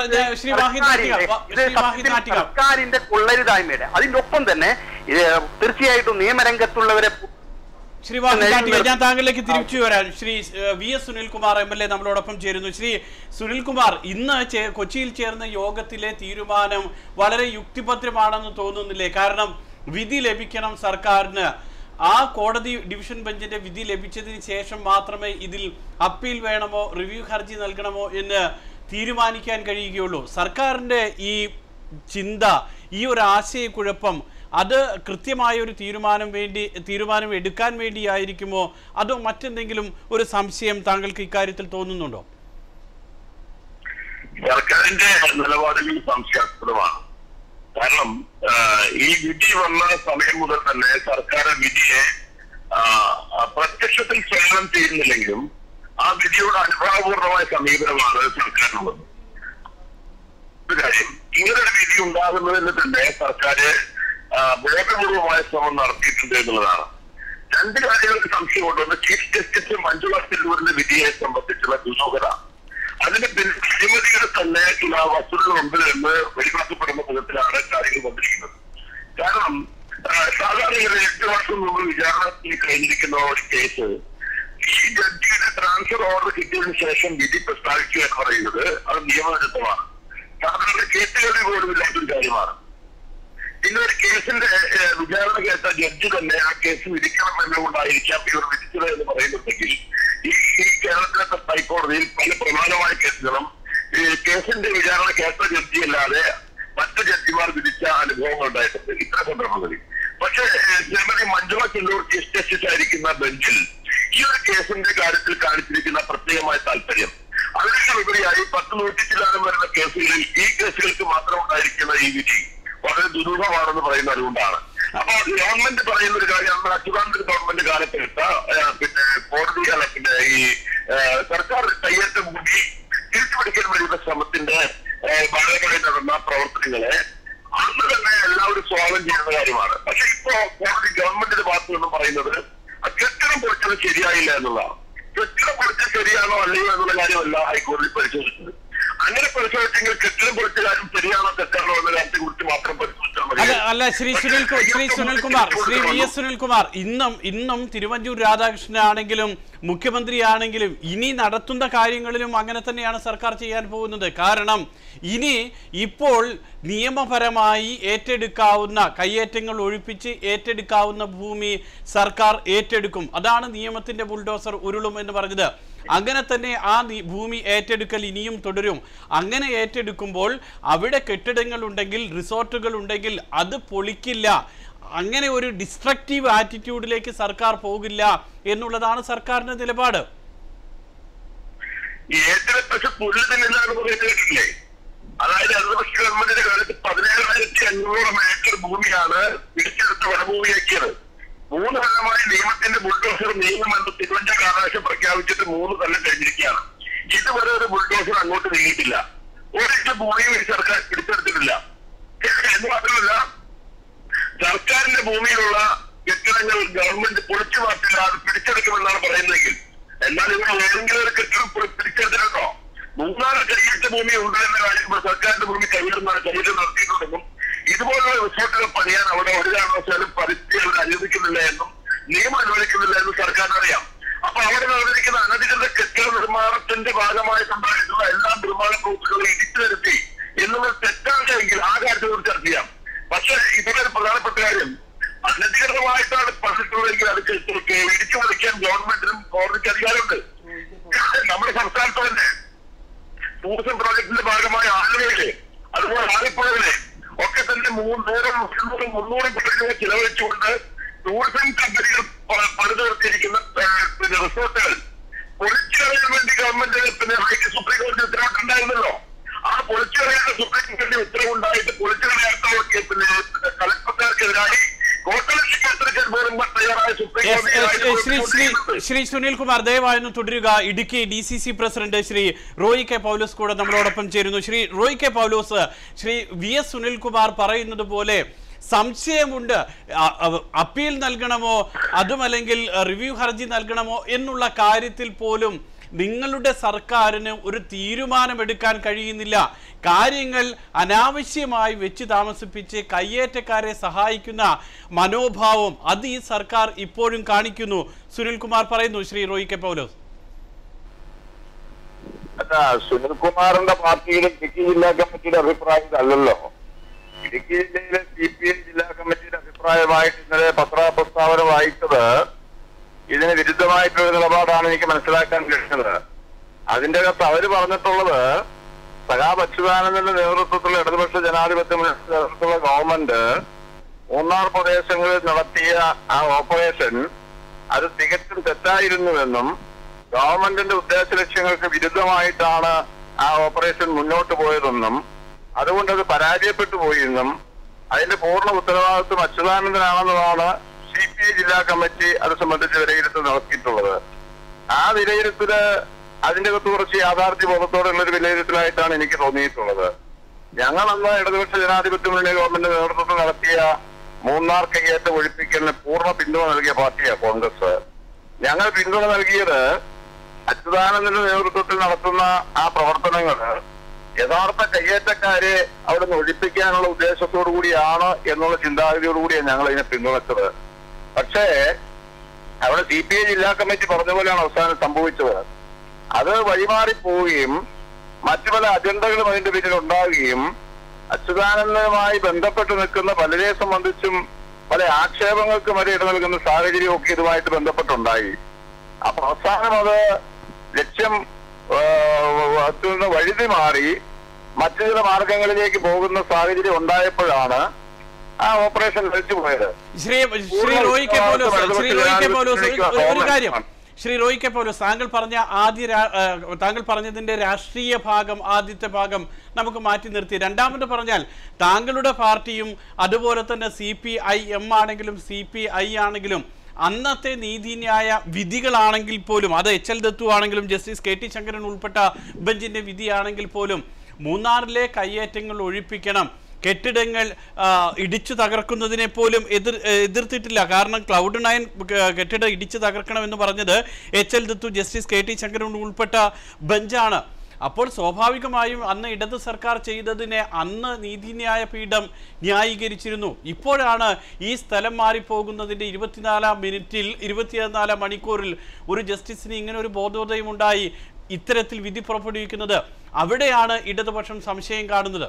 Speaker 4: സർക്കാരിന്റെ കൊള്ളരുതായ്മയുടെ അതിന്റെ ഒപ്പം തന്നെ തീർച്ചയായിട്ടും നിയമരംഗത്തുള്ളവരെ.
Speaker 1: ശ്രീ വാഹിദ്, ഞാൻ താങ്കളിലേക്ക് തിരിച്ചു വരാൻ. Shri V S Sunilkumar M L A നമ്മളോടൊപ്പം ചേരുന്നു. ശ്രീ സുനിൽകുമാർ, ഇന്ന് കൊച്ചിയിൽ ചേർന്ന യോഗത്തിലെ തീരുമാനം വളരെ യുക്തിഭദ്രമാണെന്ന് തോന്നുന്നില്ലേ? കാരണം വിധി ലഭിക്കണം സർക്കാരിന്. ആ കോടതി ഡിവിഷൻ ബെഞ്ചിന്റെ വിധി ലഭിച്ചതിന് ശേഷം മാത്രമേ ഇതിൽ അപ്പീൽ വേണമോ റിവ്യൂ ഹർജി നൽകണമോ എന്ന് തീരുമാനിക്കാൻ കഴിയുകയുള്ളൂ. സർക്കാരിന്റെ ഈ ചിന്ത, ഈ ഒരു ആശയക്കുഴപ്പം, അത് കൃത്യമായ ഒരു തീരുമാനം വേണ്ടി തീരുമാനം എടുക്കാൻ വേണ്ടിയായിരിക്കുമോ അതോ മറ്റെന്തെങ്കിലും ഒരു സംശയം താങ്കൾക്ക് ഇക്കാര്യത്തിൽ തോന്നുന്നുണ്ടോ?
Speaker 5: സർക്കാരിന്റെ നിലപാടുകൾ സംശയാസ്പദമാണ്. കാരണം ഈ വിധി വന്ന സമയം മുതൽ തന്നെ സർക്കാർ വിധിയെ പ്രത്യക്ഷത്തിൽ സ്വാഗതം ചെയ്യുന്നില്ലെങ്കിലും ആ വിധിയോട് അനുഭാവപൂർണമായ സമീപനമാണ് സർക്കാരിനുള്ളത്. ഒരു കാര്യം, ഇങ്ങനൊരു വിധി ഉണ്ടാകുന്നതിന് തന്നെ സർക്കാർ ബോധപൂർവമായ ശ്രമം നടത്തിയിട്ടുണ്ട് എന്നുള്ളതാണ്. രണ്ട് കാര്യങ്ങൾക്ക് സംശയമുണ്ട്. ഒന്ന്, ചീഫ് ജസ്റ്റിസ് മഞ്ജുള ചെല്ലൂരിന്റെ വിധിയെ സംബന്ധിച്ചുള്ള ദുരൂഹത. അതിന്റെ അഴിമതികൾ തന്നെ ചില വസ്തുതകൾ ഉണ്ട് എന്ന് വെളിവാക്കപ്പെടുന്ന വിധത്തിലാണ് കാര്യങ്ങൾ വന്നിരിക്കുന്നത്. കാരണം സാധാരണ എട്ട് വർഷം മുമ്പ് വിചാരണ കഴിഞ്ഞിരിക്കുന്ന ഒരു കേസ് ഈ ജഡ്ജിയുടെ ട്രാൻസ്ഫർ ഓർഡർ കിട്ടിയതിനു ശേഷം വിധി പ്രസ്താവിക്കുക എന്ന് പറയുന്നത് അത് നിയമവിരുദ്ധമാണ്. സാധാരണ കേസുകളിൽ പോലും ഇല്ലാത്തൊരു കാര്യമാണ്. പിന്നെ ഒരു കേസിന്റെ വിചാരണ കേട്ട ജഡ്ജി തന്നെ ആ കേസ് വിധിക്കണം എന്നുകൊണ്ടായിരിക്കാം ഇവർ വിധിച്ചത് എന്ന് പറയുന്നുണ്ടെങ്കിൽ ഈ കേരളത്തിലത്തെ ഹൈക്കോടതിയിൽ പല പ്രധാനമായ കേസുകളും ഈ കേസിന്റെ വിചാരണ കേട്ട ജഡ്ജി അല്ലാതെ മറ്റു ജഡ്ജിമാർ വിധിച്ച അനുഭവങ്ങൾ ഉണ്ടായിട്ടുണ്ട് ഇത്തരം സന്ദർഭങ്ങളിൽ. പക്ഷേ ശ്രീമതി മഞ്ജുള ചെല്ലൂർ ചീഫ് ജസ്റ്റിസ് ആയിരിക്കുന്ന ബെഞ്ചിൽ ഈ ഒരു കേസിന്റെ കാര്യത്തിൽ കാണിച്ചിരിക്കുന്ന പ്രത്യേകമായ താല്പര്യം, അതിനൊക്കെ ഉപരിയായി പത്ത് നൂറ്റി ചില്ലാനം വരുന്ന കേസുകളിൽ ഈ കേസുകൾക്ക് മാത്രം ഉണ്ടായിരിക്കുന്ന ഈ വിധി വളരെ ദുരൂഹമാണെന്ന് പറയുന്നത് അതുകൊണ്ടാണ്. അപ്പൊ ഗവൺമെന്റ് പറയുന്ന ഒരു കാര്യം, അന്ന് അച്യുതാനന്ദൻ ഗവൺമെന്റ് കാലത്തെടുത്ത പിന്നെ കോടതി ഗവൺമെന്റിന്റെ ഭാഗത്തു നിന്നും പറയുന്നത് കെട്ടിടം പൊളിച്ചത് ശരിയായില്ല എന്നുള്ളതാണ്. കെട്ടിടം പൊളിച്ചത് ശരിയാണോ അല്ലയോ എന്നുള്ള കാര്യമല്ല ഹൈക്കോടതി പരിശോധിച്ചത്. അങ്ങനെ പരിശോധിച്ചെങ്കിൽ കെട്ടിടം പൊളിച്ച കാര്യം ശരിയാണോ തെറ്റാണോ എന്ന കാര്യത്തെ കുറിച്ച് മാത്രം പരിശോധിച്ചാൽ മതി.
Speaker 1: അല്ല ശ്രീ സുനിൽ ശ്രീ സുനിൽകുമാർ ശ്രീ വി എസ് സുനിൽകുമാർ ഇന്നും ഇന്നും തിരുവഞ്ചൂർ രാധാകൃഷ്ണനാണെങ്കിലും മുഖ്യമന്ത്രിയാണെങ്കിലും ഇനി നടത്തുന്ന കാര്യങ്ങളിലും അങ്ങനെ തന്നെയാണ് സർക്കാർ ചെയ്യാൻ പോകുന്നത്. കാരണം ഇനി ഇപ്പോൾ നിയമപരമായി ഏറ്റെടുക്കാവുന്ന കയ്യേറ്റങ്ങൾ ഒഴിപ്പിച്ച് ഏറ്റെടുക്കാവുന്ന ഭൂമി സർക്കാർ ഏറ്റെടുക്കും. അതാണ് നിയമത്തിന്റെ ബുൾഡോസർ ഉരുളും എന്ന് പറഞ്ഞത്. അങ്ങനെ തന്നെ ആ ഭൂമി ഏറ്റെടുക്കൽ ഇനിയും തുടരും. അങ്ങനെ ഏറ്റെടുക്കുമ്പോൾ അവിടെ കെട്ടിടങ്ങൾ ഉണ്ടെങ്കിൽ റിസോർട്ടുകൾ ഉണ്ടെങ്കിൽ അത് പൊളിക്കില്ല. അങ്ങനെ ഒരു ഡിസ്ട്രക്റ്റീവ് ആറ്റിറ്റ്യൂഡിലേക്ക് സർക്കാർ പോകില്ല എന്നുള്ളതാണ് സർക്കാരിന്റെ നിലപാട്.
Speaker 5: അതായത് ഇടതുപക്ഷ ഗവൺമെന്റിന്റെ കാലത്ത് പതിനേഴായിരത്തി അഞ്ഞൂറ് ഏക്കർ ഭൂമിയാണ് പിടിച്ചെടുത്ത് വനഭൂമിയാക്കിയത്. മൂന്ന് കൊല്ലമായി നിയമത്തിന്റെ ബുൾഡോസർ നിയമമെന്ന് തിരുവഞ്ചൂർ രാധാകൃഷ്ണൻ പ്രഖ്യാപിച്ചിട്ട് മൂന്ന് കൊല്ലം കഴിഞ്ഞിരിക്കുകയാണ്. ഇതുവരെ ഒരു ബുൾഡോസർ അങ്ങോട്ട് നീങ്ങിയിട്ടില്ല. ഒരിക്കൽ ഭൂമിയും ഈ സർക്കാർ പിടിച്ചെടുത്തിട്ടില്ല. എന്ന് മാത്രമല്ല, സർക്കാരിന്റെ ഭൂമിയിലുള്ള കെട്ടിടങ്ങൾ ഗവൺമെന്റ് പൊളിച്ചു മാറ്റില്ല, അത് പിടിച്ചെടുക്കുമെന്നാണ് പറയുന്നതെങ്കിൽ എന്നാൽ ഇവിടെ ഏതെങ്കിലും ഒരു കെട്ടിടം പിടിച്ചെടുത്തിട്ടുണ്ടോ? മൂന്നാറ് കൈയേറ്റ ഭൂമി ഉണ്ട് എന്ന കാര്യം സർക്കാരിന്റെ ഭൂമി കൈയിടുന്നതാണ് കൈയിട്ട് നടത്തിയിട്ടുണ്ടെന്നും ഇതുപോലുള്ള റിസോർട്ടുകൾ പണിയാൻ അവിടെ ഒരു കാരണവശാലും പരിസ്ഥിതി അവിടെ അനുവദിക്കുന്നില്ല എന്നും നിയമം അനുവദിക്കുന്നില്ല എന്നും സർക്കാരിനറിയാം. അപ്പൊ അവിടെ നടന്നിരിക്കുന്ന അനധികൃത കെട്ടിട നിർമ്മാണത്തിന്റെ ഭാഗമായിട്ടുണ്ടായിട്ടുള്ള എല്ലാ നിർമ്മാണ പ്രവൃത്തികളും ഇടിച്ചു നിരത്തി എന്നുള്ളത് തെറ്റാണെങ്കിൽ ആ കാര്യത്തെ കുറിച്ച് ചർച്ച ചെയ്യാം. പക്ഷെ ഇതിലെ ഒരു പ്രധാനപ്പെട്ട കാര്യം, അനധികൃതമായിട്ടാണ് പറഞ്ഞിട്ടുള്ളതെങ്കിൽ അത് ഇടിച്ചു പൊളിക്കാൻ ഗവൺമെന്റിനും കോടതിക്ക് അധികാരമുണ്ട്. നമ്മുടെ സംസ്ഥാനത്ത് തന്നെ ടൂറിസം പ്രോജക്ടിന്റെ ഭാഗമായ ആലുവയിലെ അതുപോലെ ആലപ്പുഴയിലെ ഒക്കെ തന്നെ മൂന്നൂറും മുന്നൂറും മുന്നൂറും കോടി രൂപ ചിലവഴിച്ചുകൊണ്ട് ടൂറിസം കമ്പനികൾ പണിത് നിർത്തിയിരിക്കുന്ന പിന്നെ റിസോർട്ടുകൾ പൊളിച്ചറിയാൻ വേണ്ടി ഗവൺമെന്റ് പിന്നെ സുപ്രീം കോടതി ഉത്തരവിട്ടുണ്ടായിരുന്നല്ലോ. ആ പൊളിച്ചറിയാത്ത സുപ്രീം കോടതി ഉത്തരവുണ്ടായിട്ട് പൊളിച്ചറിയാത്തവർക്ക് പിന്നെ കളക്ടർക്കെതിരായി
Speaker 1: ശ്രീ സുനിൽകുമാർ ദയവായൊന്ന് തുടരുക. Idukki D C C president Shri Roy K Paulose കൂടെ നമ്മളോടൊപ്പം ചേരുന്നു. Shri Roy K Paulose, Shri V S Sunilkumar പറയുന്നത് പോലെ സംശയമുണ്ട്, അപ്പീൽ നൽകണമോ അതുമല്ലെങ്കിൽ റിവ്യൂ ഹർജി നൽകണമോ എന്നുള്ള കാര്യത്തിൽ പോലും നിങ്ങളുടെ സർക്കാരിന് ഒരു തീരുമാനമെടുക്കാൻ കഴിയുന്നില്ല. കാര്യങ്ങൾ അനാവശ്യമായി വെച്ച് താമസിപ്പിച്ച് കയ്യേറ്റക്കാരെ സഹായിക്കുന്ന മനോഭാവം അത് ഈ സർക്കാർ ഇപ്പോഴും കാണിക്കുന്നു. സുനിൽകുമാർ പറയുന്നു. ശ്രീ റോയി കെ പൗലോസ്.
Speaker 5: അല്ല, സുനിൽകുമാറിന്റെ പാർട്ടിയുടെ ഇടുക്കി ജില്ലാ കമ്മിറ്റിയുടെ അഭിപ്രായം അല്ലല്ലോ. ഇടുക്കി ജില്ലയിലെ സി പി എം ജില്ലാ കമ്മിറ്റിയുടെ അഭിപ്രായമായിട്ട് ഇന്നലെ പത്രപ്രസ്താവന വായിച്ചത് ഇതിന് വിരുദ്ധമായിട്ടുള്ള നിലപാടാണ് എനിക്ക് മനസ്സിലാക്കാൻ കഴിയുന്നത്. അതിന്റെ അകത്ത് അവര് പറഞ്ഞിട്ടുള്ളത് സഖാബ് അച്യുതാനന്ദന്റെ നേതൃത്വത്തിലുള്ള ഇടതുപക്ഷ ജനാധിപത്യ നേതൃത്വത്തിലുള്ള ഗവൺമെന്റ് മൂന്നാർ പ്രദേശങ്ങളിൽ നടത്തിയ ആ ഓപ്പറേഷൻ അത് തികച്ചും തെറ്റായിരുന്നുവെന്നും ഗവൺമെന്റിന്റെ ഉദ്ദേശ ലക്ഷ്യങ്ങൾക്ക് വിരുദ്ധമായിട്ടാണ് ആ ഓപ്പറേഷൻ മുന്നോട്ട് പോയതെന്നും അതുകൊണ്ട് അത് പരാജയപ്പെട്ടു പോയെന്നും അതിന്റെ പൂർണ്ണ ഉത്തരവാദിത്വം അച്യുതാനന്ദനാണെന്നതാണ് സി പി ഐ ജില്ലാ കമ്മിറ്റി അത് സംബന്ധിച്ച് വിലയിരുത്തൽ നടത്തിയിട്ടുള്ളത്. ആ വിലയിരുത്തല് അതിന്റെ അകത്ത് കുറച്ച് യാഥാർത്ഥ്യ ബോധത്തോടെയുള്ള ഒരു വിലയിരുത്തലായിട്ടാണ് എനിക്ക് തോന്നിയിട്ടുള്ളത്. ഞങ്ങൾ അന്ന് ഇടതുപക്ഷ ജനാധിപത്യ മുന്നണി ഗവൺമെന്റ് നേതൃത്വത്തിൽ നടത്തിയ മൂന്നാർ കയ്യേറ്റം ഒഴിപ്പിക്കലിന് പൂർണ്ണ പിന്തുണ നൽകിയ പാർട്ടിയാണ് കോൺഗ്രസ്. ഞങ്ങൾ പിന്തുണ നൽകിയത് അച്യുതാനന്ദന്റെ നേതൃത്വത്തിൽ നടത്തുന്ന ആ പ്രവർത്തനങ്ങൾ യഥാർത്ഥ കയ്യേറ്റക്കാരെ അവിടെ നിന്ന് ഒഴിപ്പിക്കാനുള്ള ഉദ്ദേശത്തോടു കൂടിയാണ് എന്നുള്ള ചിന്താഗതിയോടുകൂടിയാണ് ഞങ്ങൾ ഇതിനെ പിന്തുണച്ചത്. പക്ഷേ അവിടെ സി പി ഐ ജില്ലാ കമ്മിറ്റി പറഞ്ഞ പോലെയാണ് അവസാനം സംഭവിച്ചത്. അത് വഴിമാറിപ്പോവുകയും മറ്റു പല അജണ്ടകളും അതിന്റെ പിന്നിൽ ഉണ്ടാവുകയും അച്യുതാനന്ദനുമായി ബന്ധപ്പെട്ട് നിൽക്കുന്ന പലരെ സംബന്ധിച്ചും പല ആക്ഷേപങ്ങൾക്കും വരെ ഇട നൽകുന്ന സാഹചര്യമൊക്കെ ഇതുമായിട്ട് ബന്ധപ്പെട്ടുണ്ടായി. അപ്പൊ അവസാനം അത് ലക്ഷ്യം നിന്ന് വഴുതി മാറി മറ്റു ചില മാർഗങ്ങളിലേക്ക് പോകുന്ന സാഹചര്യം ഉണ്ടായപ്പോഴാണ് ആ ഓപ്പറേഷൻ കഴിച്ചു പോയത്.
Speaker 1: ശ്രീ ശ്രീ റോയി കെ പൗലോസ് ശ്രീ റോയി കെ പൗലോസ് ഒരു കാര്യം ശ്രീ റോയി കെ പൗലോസ് താങ്കൾ പറഞ്ഞ ആദ്യ താങ്കൾ പറഞ്ഞതിന്റെ രാഷ്ട്രീയ ഭാഗം ആദ്യത്തെ ഭാഗം നമുക്ക് മാറ്റി നിർത്തി. രണ്ടാമത് പറഞ്ഞാൽ താങ്കളുടെ പാർട്ടിയും അതുപോലെ തന്നെ സി പി ഐ എം ആണെങ്കിലും സി പി ഐ ആണെങ്കിലും അന്നത്തെ നീതിന്യായ വിധികളാണെങ്കിൽ പോലും അത് എച്ച് എൽ ദത്തു ആണെങ്കിലും ജസ്റ്റിസ് കെ ടി ശങ്കരൻ ഉൾപ്പെട്ട ബെഞ്ചിന്റെ വിധിയാണെങ്കിൽ പോലും മൂന്നാറിലെ കയ്യേറ്റങ്ങൾ ഒഴിപ്പിക്കണം, കെട്ടിടങ്ങൾ ഇടിച്ചു തകർക്കുന്നതിനെ പോലും എതിർ എതിർത്തിട്ടില്ല. കാരണം ക്ലൗഡ് നയൻ കെട്ടിടം ഇടിച്ചു തകർക്കണമെന്ന് പറഞ്ഞത് H L Dattu, justice K T Sankaran ഉൾപ്പെട്ട ബെഞ്ചാണ്. അപ്പോൾ സ്വാഭാവികമായും അന്ന് ഇടത് സർക്കാർ ചെയ്തതിനെ അന്ന് നീതിന്യായ പീഠം ന്യായീകരിച്ചിരുന്നു. ഇപ്പോഴാണ് ഈ സ്ഥലം മാറിപ്പോകുന്നതിൻ്റെ ഇരുപത്തിനാലാം മിനിറ്റിൽ ഇരുപത്തിനാലാം മണിക്കൂറിൽ ഒരു ജസ്റ്റിസിന് ഇങ്ങനെ ഒരു ബോധോദയം ഉണ്ടായി ഇത്തരത്തിൽ വിധി പുറപ്പെടുവിക്കുന്നത്. അവിടെയാണ് ഇടതുപക്ഷം സംശയം കാണുന്നത്.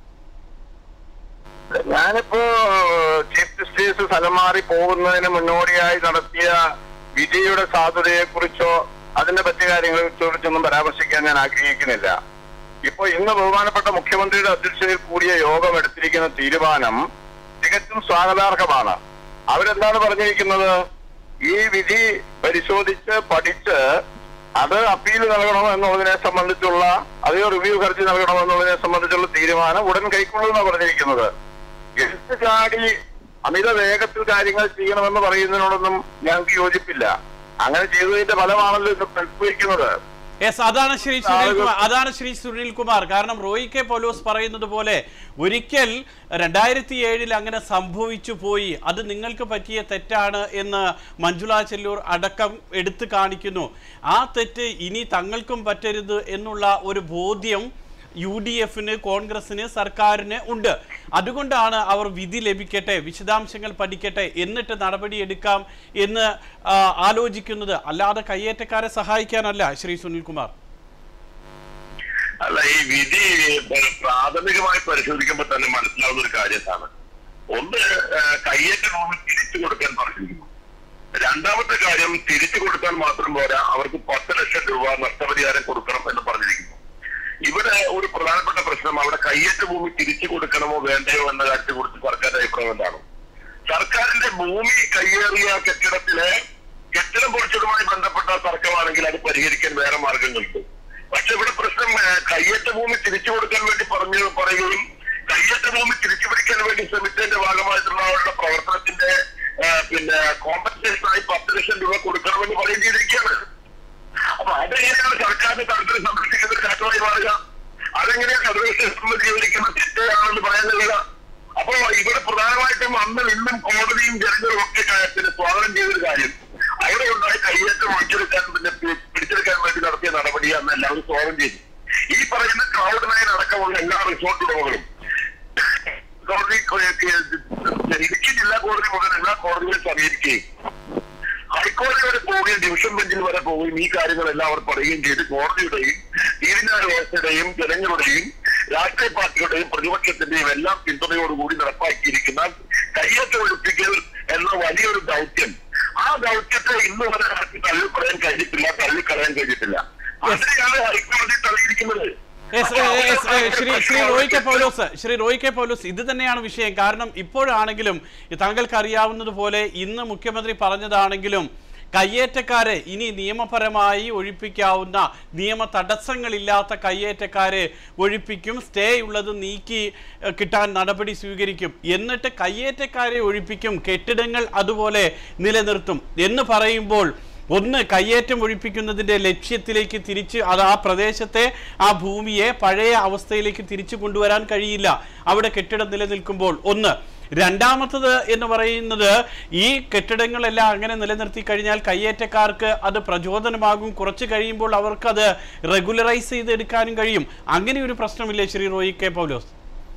Speaker 5: ഞാനിപ്പോ ചീഫ് ജസ്റ്റിസ് സ്ഥലം മാറി പോകുന്നതിന് മുന്നോടിയായി നടത്തിയ വിധിയുടെ സാധുതയെ കുറിച്ചോ അതിന്റെ മറ്റു കാര്യങ്ങളെ കുറിച്ചൊന്നും പരാമർശിക്കാൻ ഞാൻ ആഗ്രഹിക്കുന്നില്ല. ഇപ്പൊ ഇന്ന് ബഹുമാനപ്പെട്ട മുഖ്യമന്ത്രിയുടെ അധ്യക്ഷതയിൽ കൂടിയ യോഗം എടുത്തിരിക്കുന്ന തീരുമാനം തികച്ചും സ്വാഗതാർഹമാണ്. അവരെന്താണ് പറഞ്ഞിരിക്കുന്നത്? ഈ വിധി പരിശോധിച്ച് പഠിച്ച് അത് അപ്പീൽ നൽകണമോ എന്നുള്ളതിനെ സംബന്ധിച്ചുള്ള അതേ റിവ്യൂ ഹർജി നൽകണമോ എന്നുള്ളതിനെ സംബന്ധിച്ചുള്ള തീരുമാനം ഉടൻ കൈക്കൊള്ളുമെന്നാണ് പറഞ്ഞിരിക്കുന്നത്. എടുത്തു ചാടി അമിത വേഗത്തിൽ കാര്യങ്ങൾ ചെയ്യണമെന്ന് പറയുന്നതിനോടൊന്നും ഞങ്ങൾക്ക് യോജിപ്പില്ല. അങ്ങനെ ചെയ്തതിന്റെ ഫലമാണല്ലോ ഇത് പരിശോധിക്കുന്നത്.
Speaker 1: യെസ്, അതാണ് ശ്രീ സുനിൽകുമാർ അതാണ് ശ്രീ സുനിൽകുമാർ കാരണം റോയി കെ പൗലോസ് പറയുന്നത് പോലെ ഒരിക്കൽ രണ്ടായിരത്തി ഏഴിൽ അങ്ങനെ സംഭവിച്ചു പോയി, അത് നിങ്ങൾക്ക് പറ്റിയ തെറ്റാണ് എന്ന് മഞ്ജുള ചെല്ലൂർ അടക്കം എടുത്തു കാണിക്കുന്നു. ആ തെറ്റ് ഇനി തങ്ങൾക്കും പറ്റരുത് എന്നുള്ള ഒരു ബോധ്യം യു ഡി എഫിന്, കോൺഗ്രസിന്, സർക്കാരിന് ഉണ്ട്. അതുകൊണ്ടാണ് അവർ വിധി ലഭിക്കട്ടെ, വിശദാംശങ്ങൾ പഠിക്കട്ടെ, എന്നിട്ട് നടപടിയെടുക്കാം എന്ന് ആലോചിക്കുന്നത്. അല്ലാതെ കയ്യേറ്റക്കാരെ സഹായിക്കാനല്ല. ശ്രീ സുനിൽകുമാർ,
Speaker 5: അല്ല, ഈ വിധി പ്രാഥമികമായി പരിശോധിക്കുമ്പോൾ തന്നെ മനസ്സിലാവുന്ന ഒരു കാര്യമാണ്. ഒന്ന്, കയ്യേറ്റ ഭൂമി തിരിച്ചു കൊടുക്കാൻ പറഞ്ഞിരിക്കുന്നു. രണ്ടാമത്തെ കാര്യം, തിരിച്ചു കൊടുക്കാൻ മാത്രം പോരാ, അവർക്ക് പത്ത് ലക്ഷം രൂപ നഷ്ടപരിഹാരം കൊടുക്കണം എന്ന് പറഞ്ഞിരിക്കുന്നു. ഇവിടെ ഒരു പ്രധാനപ്പെട്ട പ്രശ്നം, അവിടെ കയ്യേറ്റ ഭൂമി തിരിച്ചു കൊടുക്കണമോ വേണ്ടയോ എന്ന കാര്യത്തെ കുറിച്ച് സർക്കാരിന്റെ അഭിപ്രായം എന്താണ്? സർക്കാരിന്റെ ഭൂമി കയ്യേറിയ കെട്ടിടത്തിലെ കെട്ടിടം പൊളിച്ചതുമായി ബന്ധപ്പെട്ട തർക്കമാണെങ്കിൽ അത് പരിഹരിക്കാൻ വേറെ മാർഗങ്ങളുണ്ട്. പക്ഷെ ഇവിടെ പ്രശ്നം, കയ്യേറ്റ ഭൂമി തിരിച്ചു കൊടുക്കാൻ വേണ്ടി പറഞ്ഞു പറയുകയും കയ്യേറ്റ ഭൂമി തിരിച്ചു പിടിക്കാൻ വേണ്ടി ശ്രമിച്ചതിന്റെ ഭാഗമായിട്ടുള്ള അവരുടെ പ്രവർത്തനത്തിന്റെ പിന്നെ കോമ്പൻസേഷനായി പത്ത് ലക്ഷം രൂപ കൊടുക്കണമെന്ന് പറയുകയും ചെയ്തിരിക്കുകയാണ്. അപ്പൊ അതെങ്ങനെയാണ് സർക്കാരിന്റെ താല്പര്യം സംരക്ഷിക്കുന്ന കാരണമായി മാറുക? അതെങ്ങനെയാണ് സർവീസ് ജീവനിക്കുന്ന തെറ്റാണെന്ന് പറയാൻ കഴിയുക? അപ്പോ ഇവിടെ പ്രധാനമായിട്ടും അന്നും ഇന്നും കോടതിയും ജനങ്ങളും ഒക്കെ കാര്യത്തിന് സ്വാഗതം ചെയ്തൊരു കാര്യം, അവിടെ ഉണ്ടായി കയ്യേറ്റം ഒഴിച്ചെടുക്കാൻ പിന്നെ പിടിച്ചെടുക്കാൻ വേണ്ടി നടത്തിയ നടപടി അന്ന് എല്ലാവരും സ്വാഗതം ചെയ്തു. ഈ പറയുന്ന ക്ലൗഡ് നയൻ അടക്കമുള്ള എല്ലാ റിസോർട്ട് ഉടമകളും കോടതി ഇടുക്കി ജില്ലാ കോടതി മുതൽ എല്ലാ കോടതികളും സമീപിക്കുകയും ഹൈക്കോടതി വരെ പോവുകയും ഡിവിഷൻ ബെഞ്ചിൽ വരെ പോവുകയും ഈ കാര്യങ്ങളെല്ലാം അവർ പറയുകയും ചെയ്ത് കോടതിയുടെയും നീതിന്യായ വ്യവസ്ഥയുടെയും ജനങ്ങളുടെയും രാഷ്ട്രീയ പാർട്ടികളുടെയും പ്രതിപക്ഷത്തിന്റെയും എല്ലാം പിന്തുണയോടുകൂടി നടപ്പാക്കിയിരിക്കുന്ന കയ്യേറ്റം ഒഴിപ്പിക്കൽ എന്ന വലിയൊരു ദൗത്യം, ആ ദൗത്യത്തെ ഇന്ന് വരെ നടത്തി തള്ളിപ്പറയാൻ കഴിഞ്ഞിട്ടില്ല, തള്ളിക്കളയാൻ കഴിഞ്ഞിട്ടില്ല. അതിനെയാണ് ഹൈക്കോടതി തള്ളിയിരിക്കുന്നത്.
Speaker 1: ശ്രീ ശ്രീ റോയി കെ പൗലോസ് ശ്രീ റോയി കെ പൗലോസ് ഇത് തന്നെയാണ് വിഷയം. കാരണം ഇപ്പോഴാണെങ്കിലും താങ്കൾക്ക് അറിയാവുന്നതുപോലെ ഇന്ന് മുഖ്യമന്ത്രി പറഞ്ഞതാണെങ്കിലും കയ്യേറ്റക്കാരെ ഇനി നിയമപരമായി ഒഴിപ്പിക്കാവുന്ന, നിയമ തടസ്സങ്ങളില്ലാത്ത കയ്യേറ്റക്കാരെ ഒഴിപ്പിക്കും, സ്റ്റേ ഉള്ളത് നീക്കി കിട്ടാൻ നടപടി സ്വീകരിക്കും, എന്നിട്ട് കയ്യേറ്റക്കാരെ ഒഴിപ്പിക്കും, കെട്ടിടങ്ങൾ അതുപോലെ നിലനിർത്തും എന്ന് പറയുമ്പോൾ ഒന്ന്, കയ്യേറ്റം ഒഴിപ്പിക്കുന്നതിൻ്റെ ലക്ഷ്യത്തിലേക്ക് തിരിച്ച് അത് ആ പ്രദേശത്തെ ആ ഭൂമിയെ പഴയ അവസ്ഥയിലേക്ക് തിരിച്ചു കൊണ്ടുവരാൻ കഴിയില്ല അവിടെ കെട്ടിടം നിലനിൽക്കുമ്പോൾ. ഒന്ന്. രണ്ടാമത്തത് എന്ന് പറയുന്നത്, ഈ കെട്ടിടങ്ങളെല്ലാം അങ്ങനെ നിലനിർത്തി കഴിഞ്ഞാൽ കയ്യേറ്റക്കാർക്ക് അത് പ്രചോദനമാകും, കുറച്ച് കഴിയുമ്പോൾ അവർക്കത് റെഗുലറൈസ് ചെയ്തെടുക്കാനും കഴിയും. അങ്ങനെ ഒരു പ്രശ്നമില്ലേ ശ്രീ റോയി കെ പൗലോസ്?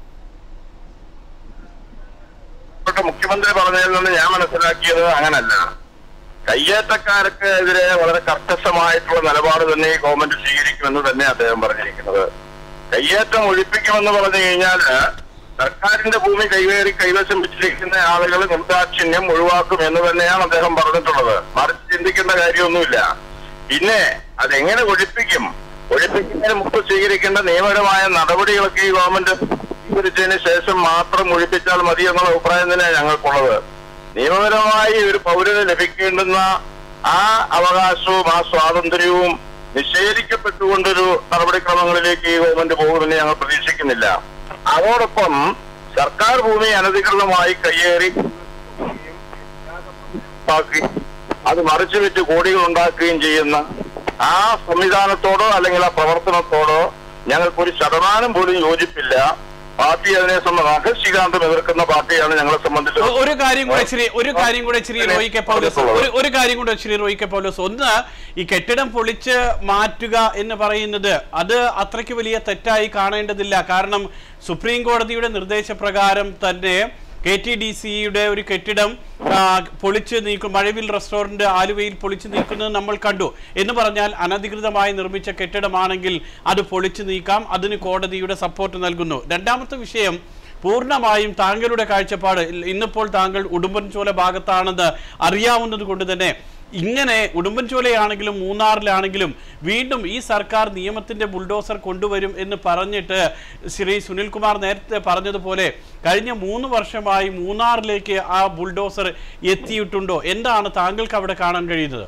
Speaker 5: മുഖ്യമന്ത്രി പറഞ്ഞതിൽ നിന്ന് ഞാൻ മനസ്സിലാക്കിയത് അങ്ങനല്ല. കയ്യേറ്റക്കാർക്ക് എതിരെ വളരെ കർക്കശമായിട്ടുള്ള നിലപാട് തന്നെ ഈ ഗവൺമെന്റ് സ്വീകരിക്കുമെന്ന് തന്നെ അദ്ദേഹം പറഞ്ഞിരിക്കുന്നത്. കയ്യേറ്റം ഒഴിപ്പിക്കുമെന്ന് പറഞ്ഞു കഴിഞ്ഞാൽ സർക്കാരിന്റെ ഭൂമി കൈവേറി കൈവശം വെച്ചിരിക്കുന്ന ആളുകൾ നിർദാക്ഷിണ്യം ഒഴിവാക്കും എന്ന് തന്നെയാണ് അദ്ദേഹം പറഞ്ഞിട്ടുള്ളത്. മറിച്ച് ചിന്തിക്കേണ്ട കാര്യമൊന്നുമില്ല. പിന്നെ അതെങ്ങനെ ഒഴിപ്പിക്കും? ഒഴിപ്പിക്കുന്നതിന് മുമ്പ് സ്വീകരിക്കേണ്ട നിയമപരമായ നടപടികളൊക്കെ ഈ ഗവൺമെന്റ് സ്വീകരിച്ചതിന് ശേഷം മാത്രം ഒഴിപ്പിച്ചാൽ മതി എന്നുള്ള അഭിപ്രായം തന്നെയാണ് ഞങ്ങൾക്കുള്ളത്. നിയമപരമായി ഒരു പൗരന് ലഭിക്കേണ്ടുന്ന ആ അവകാശവും ആ സ്വാതന്ത്ര്യവും നിഷേധിക്കപ്പെട്ടുകൊണ്ടൊരു നടപടിക്രമങ്ങളിലേക്ക് ഈ ഗവൺമെന്റ് പോകുമെന്ന് ഞങ്ങൾ പ്രതീക്ഷിക്കുന്നില്ല. അതോടൊപ്പം സർക്കാർ ഭൂമി അനധികൃതമായി കയ്യേറി അത് മറിച്ചു വെച്ച് കോടികൾ ഉണ്ടാക്കുകയും ചെയ്യുന്ന ആ സംവിധാനത്തോടോ അല്ലെങ്കിൽ ആ പ്രവർത്തനത്തോടോ ഞങ്ങൾക്കൊരു ശതമാനം പോലും യോജിപ്പില്ല. പാർട്ടി അതിനെ സംബന്ധിച്ച് ശ്രീകാന്തും എതിർക്കുന്ന പാർട്ടിയാണ് ഞങ്ങളെ സംബന്ധിച്ച്.
Speaker 1: ഒരു കാര്യം കൂടെ ശ്രീ ഒരു കാര്യം കൂടെ ശ്രീ റോയി കെ പൗലോസ് ഒരു ഒരു കാര്യം കൂടെ ശ്രീ റോയി കെ പൗലോസ് ഒന്ന്, ഈ കെട്ടിടം പൊളിച്ച് മാറ്റുക എന്ന് പറയുന്നത് അത് അത്രയ്ക്ക് വലിയ തെറ്റായി കാണേണ്ടതില്ല. കാരണം സുപ്രീം കോടതിയുടെ നിർദ്ദേശപ്രകാരം തന്നെ കെ ടി ഡി സിയുടെ ഒരു കെട്ടിടം പൊളിച്ചു നീക്കും, മഴവിൽ റെസ്റ്റോറന്റ് ആലുവയിൽ പൊളിച്ചു നീക്കുന്നത് നമ്മൾ കണ്ടു. എന്ന് പറഞ്ഞാൽ അനധികൃതമായി നിർമ്മിച്ച കെട്ടിടമാണെങ്കിൽ അത് പൊളിച്ചു നീക്കാം, അതിന് കോടതിയുടെ സപ്പോർട്ട് നൽകുന്നു. രണ്ടാമത്തെ വിഷയം, പൂർണ്ണമായും താങ്കളുടെ കാഴ്ചപ്പാട്, ഇന്നിപ്പോൾ താങ്കൾ ഉടുമ്പൻചോല ഭാഗത്താണെന്ന് അറിയാവുന്നത് കൊണ്ട് തന്നെ ഇങ്ങനെ ഉടുമ്പൻചോലയാണെങ്കിലും മൂന്നാറിലാണെങ്കിലും വീണ്ടും ഈ സർക്കാർ നിയമത്തിന്റെ ബുൾഡോസർ കൊണ്ടുവരും എന്ന് പറഞ്ഞിട്ട് ശ്രീ സുനിൽകുമാർ നേരത്തെ പറഞ്ഞതുപോലെ കഴിഞ്ഞ മൂന്ന് വർഷമായി മൂന്നാറിലേക്ക് ആ ബുൾഡോസർ എത്തിയിട്ടുണ്ടോ? എന്താണ് താങ്കൾക്ക് അവിടെ കാണാൻ കഴിയുന്നത്?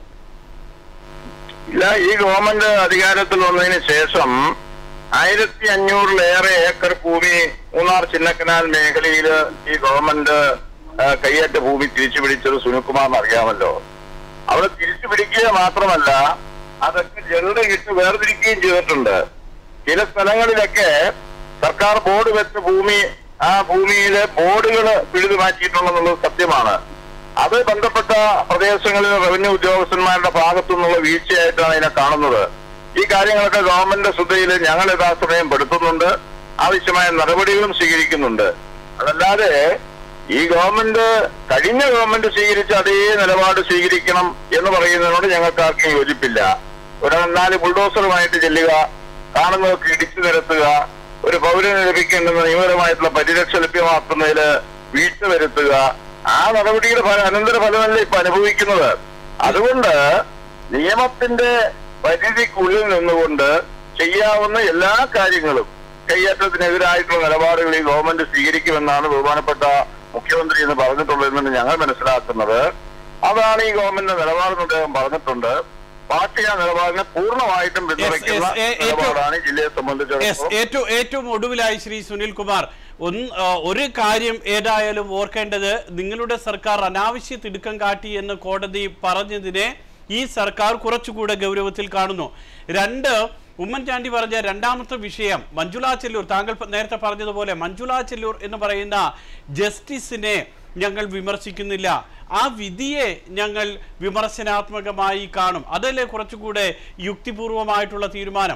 Speaker 5: ഇല്ല, ഈ ഗവൺമെന്റ് അധികാരത്തിൽ വന്നതിന് ശേഷം ആയിരത്തി അഞ്ഞൂറിലേറെ ഏക്കർ ഭൂമി മൂന്നാർ ചിന്നക്കനാൽ മേഖലയിൽ ഈ ഗവൺമെന്റ് കയ്യേറ്റ ഭൂമി തിരിച്ചു പിടിച്ചത് സുനിൽകുമാറിന് അറിയാമല്ലോ. അവിടെ തിരിച്ചു പിടിക്കുക മാത്രമല്ല, അതൊക്കെ ജനറൽ ഇട്ട് വേർതിരിക്കുകയും ചെയ്തിട്ടുണ്ട്. ചില സ്ഥലങ്ങളിലൊക്കെ സർക്കാർ ബോർഡ് വെച്ച ഭൂമി, ആ ഭൂമിയിലെ ബോർഡുകൾ പിഴുതു മാറ്റിയിട്ടുണ്ടെന്നുള്ളത് സത്യമാണ്. അത് ബന്ധപ്പെട്ട പ്രദേശങ്ങളിലെ റവന്യൂ ഉദ്യോഗസ്ഥന്മാരുടെ ഭാഗത്തു നിന്നുള്ള വീഴ്ചയായിട്ടാണ് ഇതിനെ കാണുന്നത്. ഈ കാര്യങ്ങളൊക്കെ ഗവൺമെന്റിന്റെ ശ്രദ്ധയിൽ ഞങ്ങൾ യഥാസമയം പെടുത്തുന്നുണ്ട്, ആവശ്യമായ നടപടികളും സ്വീകരിക്കുന്നുണ്ട്. അതല്ലാതെ ഈ ഗവൺമെന്റ് കഴിഞ്ഞ ഗവൺമെന്റ് സ്വീകരിച്ച അതേ നിലപാട് സ്വീകരിക്കണം എന്ന് പറയുന്നതിനോട് ഞങ്ങൾക്ക് ആർക്കും യോജിപ്പില്ല. ഒരു നാല് ബുൾഡോസറുമായിട്ട് ചെല്ലുക, കാണുന്നതൊക്കെ ഇടിച്ചു നിരത്തുക, ഒരു പൗരന് ലഭിക്കേണ്ടുന്ന നിയമപരമായിട്ടുള്ള പരിരക്ഷ ലഭ്യമാക്കുന്നതിൽ വീഴ്ച വരുത്തുക, ആ നടപടിയുടെ ഫല അനന്തര ഫലമല്ല ഇപ്പൊ അനുഭവിക്കുന്നത്. അതുകൊണ്ട് നിയമത്തിന്റെ പരിധിക്കുള്ളിൽ നിന്നുകൊണ്ട് ചെയ്യാവുന്ന എല്ലാ കാര്യങ്ങളും കയ്യേറ്റത്തിനെതിരായിട്ടുള്ള നിലപാടുകൾ ഈ ഗവൺമെന്റ് സ്വീകരിക്കുമെന്നാണ് ബഹുമാനപ്പെട്ട മുഖ്യമന്ത്രി എന്ന് പറഞ്ഞിട്ടുള്ളതെന്നാണ് ഞങ്ങൾ മനസ്സിലാക്കുന്നത്. അതാണ് ഈ ഗവൺമെന്റിന്റെ നിലപാടെന്ന് അദ്ദേഹം പറഞ്ഞിട്ടുണ്ട്. പാർട്ടി ആ നിലപാടിനെ പൂർണ്ണമായിട്ടും പിന്തുണയ്ക്കുന്ന നിലപാടാണ് ജില്ലയെ സംബന്ധിച്ചിടത്തോളം.
Speaker 1: ഏറ്റവും ഒടുവിലായി ശ്രീ സുനിൽകുമാർ, ഒന്ന് ഒരു കാര്യം ഏതായാലും ഓർക്കേണ്ടത്, നിങ്ങളുടെ സർക്കാർ അനാവശ്യ തിടുക്കം കാട്ടി എന്ന് കോടതി പറഞ്ഞതിനെ ഈ സർക്കാർ കുറച്ചുകൂടെ ഗൗരവത്തിൽ കാണുന്നു. രണ്ട്, ഉമ്മൻചാണ്ടി പറഞ്ഞ രണ്ടാമത്തെ വിഷയം മഞ്ജുള ചെല്ലൂർ, താങ്കൾ നേരത്തെ പറഞ്ഞതുപോലെ മഞ്ജുള ചെല്ലൂർ എന്ന് പറയുന്ന ജസ്റ്റിസിനെ ഞങ്ങൾ വിമർശിക്കുന്നില്ല, ആ വിധിയെ ഞങ്ങൾ വിമർശനാത്മകമായി കാണും. അതല്ലേ കുറച്ചുകൂടെ യുക്തിപൂർവമായിട്ടുള്ള തീരുമാനം?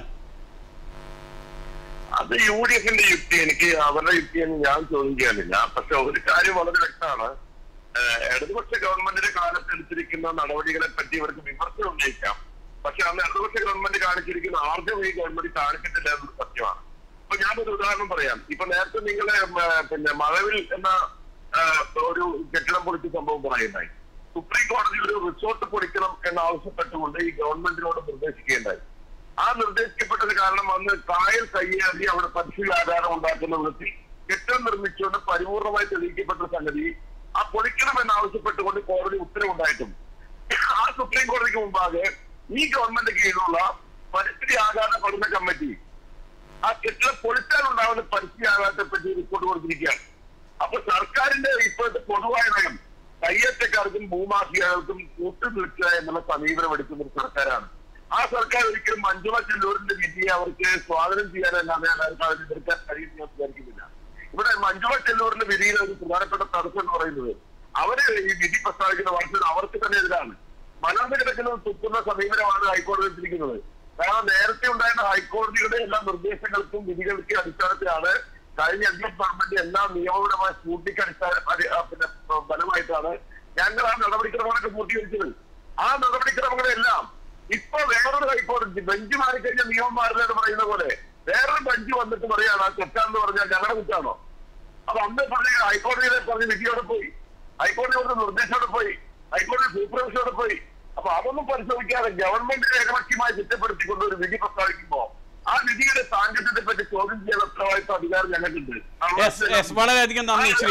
Speaker 5: അത് യു ഡി എഫിന്റെ യുക്തി, എനിക്ക് അവരുടെ യുക്തിയെന്ന് ഞാൻ ചോദ്യം ചെയ്യാനില്ല. പക്ഷെ ഒരു കാര്യം വളരെ വ്യക്തമാണ്, ഇടതുപക്ഷ ഗവൺമെന്റിന്റെ കാലത്ത് എടുത്തിരിക്കുന്ന നടപടികളെ പറ്റി ഇവർക്ക് വിമർശനം ഉന്നയിക്കാം. പക്ഷെ അന്ന് ഇടതുപക്ഷ ഗവൺമെന്റ് കാണിച്ചിരിക്കുന്ന ആർജവം ഈ ഗവൺമെന്റ് കാണിച്ചിട്ടില്ല എന്നത് സത്യമാണ്. ഇപ്പൊ ഞാനൊരു ഉദാഹരണം പറയാം. ഇപ്പൊ നേരത്തെ നിങ്ങളെ പിന്നെ മഴവിൽ എന്ന ഒരു കെട്ടിടം പൊളിച്ച സംഭവം പറയുണ്ടായി. സുപ്രീം കോടതി ഒരു റിസോർട്ട് പൊളിക്കണം എന്നാവശ്യപ്പെട്ടുകൊണ്ട് ഈ ഗവൺമെന്റിനോട് നിർദ്ദേശിക്കുകയുണ്ടായി. ആ നിർദ്ദേശിക്കപ്പെട്ടത് കാരണം അന്ന് കായൽ കയ്യേറി അവിടെ പരിസ്ഥിതി ആധാരം ഉണ്ടാക്കുന്ന വിധത്തിൽ കെട്ടിടം നിർമ്മിച്ചുകൊണ്ട് പരിപൂർണമായി തെളിയിക്കപ്പെട്ട സംഗതി ആ പൊളിക്കണം എന്നാവശ്യപ്പെട്ടുകൊണ്ട് കോടതി ഉത്തരവുണ്ടായിട്ടും ആ സുപ്രീം കോടതിക്ക് മുമ്പാകെ ഈ ഗവൺമെന്റ് കീഴിലുള്ള പരിസ്ഥിതി ആഘാത പഠന കമ്മിറ്റി ആ കെട്ടിടം പൊളിച്ചാലുണ്ടാവുന്ന പരിസ്ഥിതി ആഘാതത്തെ പറ്റി റിപ്പോർട്ട് കൊടുത്തിരിക്കുകയാണ്. അപ്പൊ സർക്കാരിന്റെ ഇപ്പോഴത്തെ പൊതുവായ നയം കയ്യേറ്റക്കാർക്കും ഭൂമാഫിയകൾക്കും കൂട്ടുനിൽക്കുക എന്നുള്ള സമീപനം എടുക്കുന്ന ഒരു സർക്കാരാണ്. ആ സർക്കാർ ഒരിക്കലും മഞ്ജുള ചെല്ലൂരിന്റെ വിധിയെ അവർക്ക് സ്വാഗതം ചെയ്യാനല്ലാതെ അവർക്ക് അതിനെ എതിർക്കാൻ കഴിയുമെന്ന് ഞാൻ വിചാരിക്കുന്നില്ല. ഇവിടെ മഞ്ജുള ചെല്ലൂരിന്റെ വിധിയിലെ ഒരു പ്രധാനപ്പെട്ട തടസ്സം എന്ന് പറയുന്നത് അവര് ഈ വിധി പ്രസ്താവിക്കുന്ന വാർത്തകൾ അവർക്ക് തന്നെ എതിരാണ്. മലർന്നു കിടക്കുന്നത് തുപ്പുന്ന സമീപനമാണ് ഹൈക്കോടതി എടുത്തിരിക്കുന്നത്. കാരണം നേരത്തെ ഉണ്ടായിരുന്ന ഹൈക്കോടതിയുടെ എല്ലാ നിർദ്ദേശങ്ങൾക്കും വിധികൾക്കും അടിസ്ഥാനത്തിലാണ് കഴിഞ്ഞ എൽ ഡി എഫ് ഗവൺമെന്റ് എല്ലാ നിയമപരമായ സ്ഫൂർത്തിക്ക് അടിസ്ഥാന പിന്നെ ഫലമായിട്ടാണ് ഞങ്ങൾ ആ നടപടിക്രമങ്ങളൊക്കെ പൂർത്തീകരിച്ചത്. ആ നടപടിക്രമങ്ങളെല്ലാം ഇപ്പൊ വേറൊരു ഹൈക്കോടതി ബെഞ്ച് മാറിക്കഴിഞ്ഞ നിയമം മാറില്ലെന്ന് പറയുന്ന പോലെ വേറൊരു ബെഞ്ച് വന്നിട്ട് പറയാണ് ആ തെറ്റാന്ന് പറഞ്ഞാൽ ഞങ്ങളുടെ കുറ്റാണോ? അപ്പൊ അന്ന് പറഞ്ഞ ഹൈക്കോടതിയിലെ പറഞ്ഞ് വിധിയോടെ പോയി, ഹൈക്കോടതിയുടെ നിർദ്ദേശത്തോടെ പോയി, ഹൈക്കോടതി സൂപ്പർവൈസറോടെ പോയി. അപ്പൊ അതൊന്നും പരിശോധിക്കാതെ ഗവൺമെന്റിനെ ഏകപക്ഷീയമായി കുറ്റപ്പെടുത്തിക്കൊണ്ട് ഒരു വിധി പ്രസ്താവിക്കുമ്പോ ആ വിധിയുടെ സാങ്കത്യത്തെ പറ്റി ചോദ്യം ചെയ്യാൻ ഉത്തരവാദിത്ത അധികാരം ഞങ്ങൾക്കുണ്ട്.
Speaker 1: വളരെയധികം നന്ദി ശ്രീ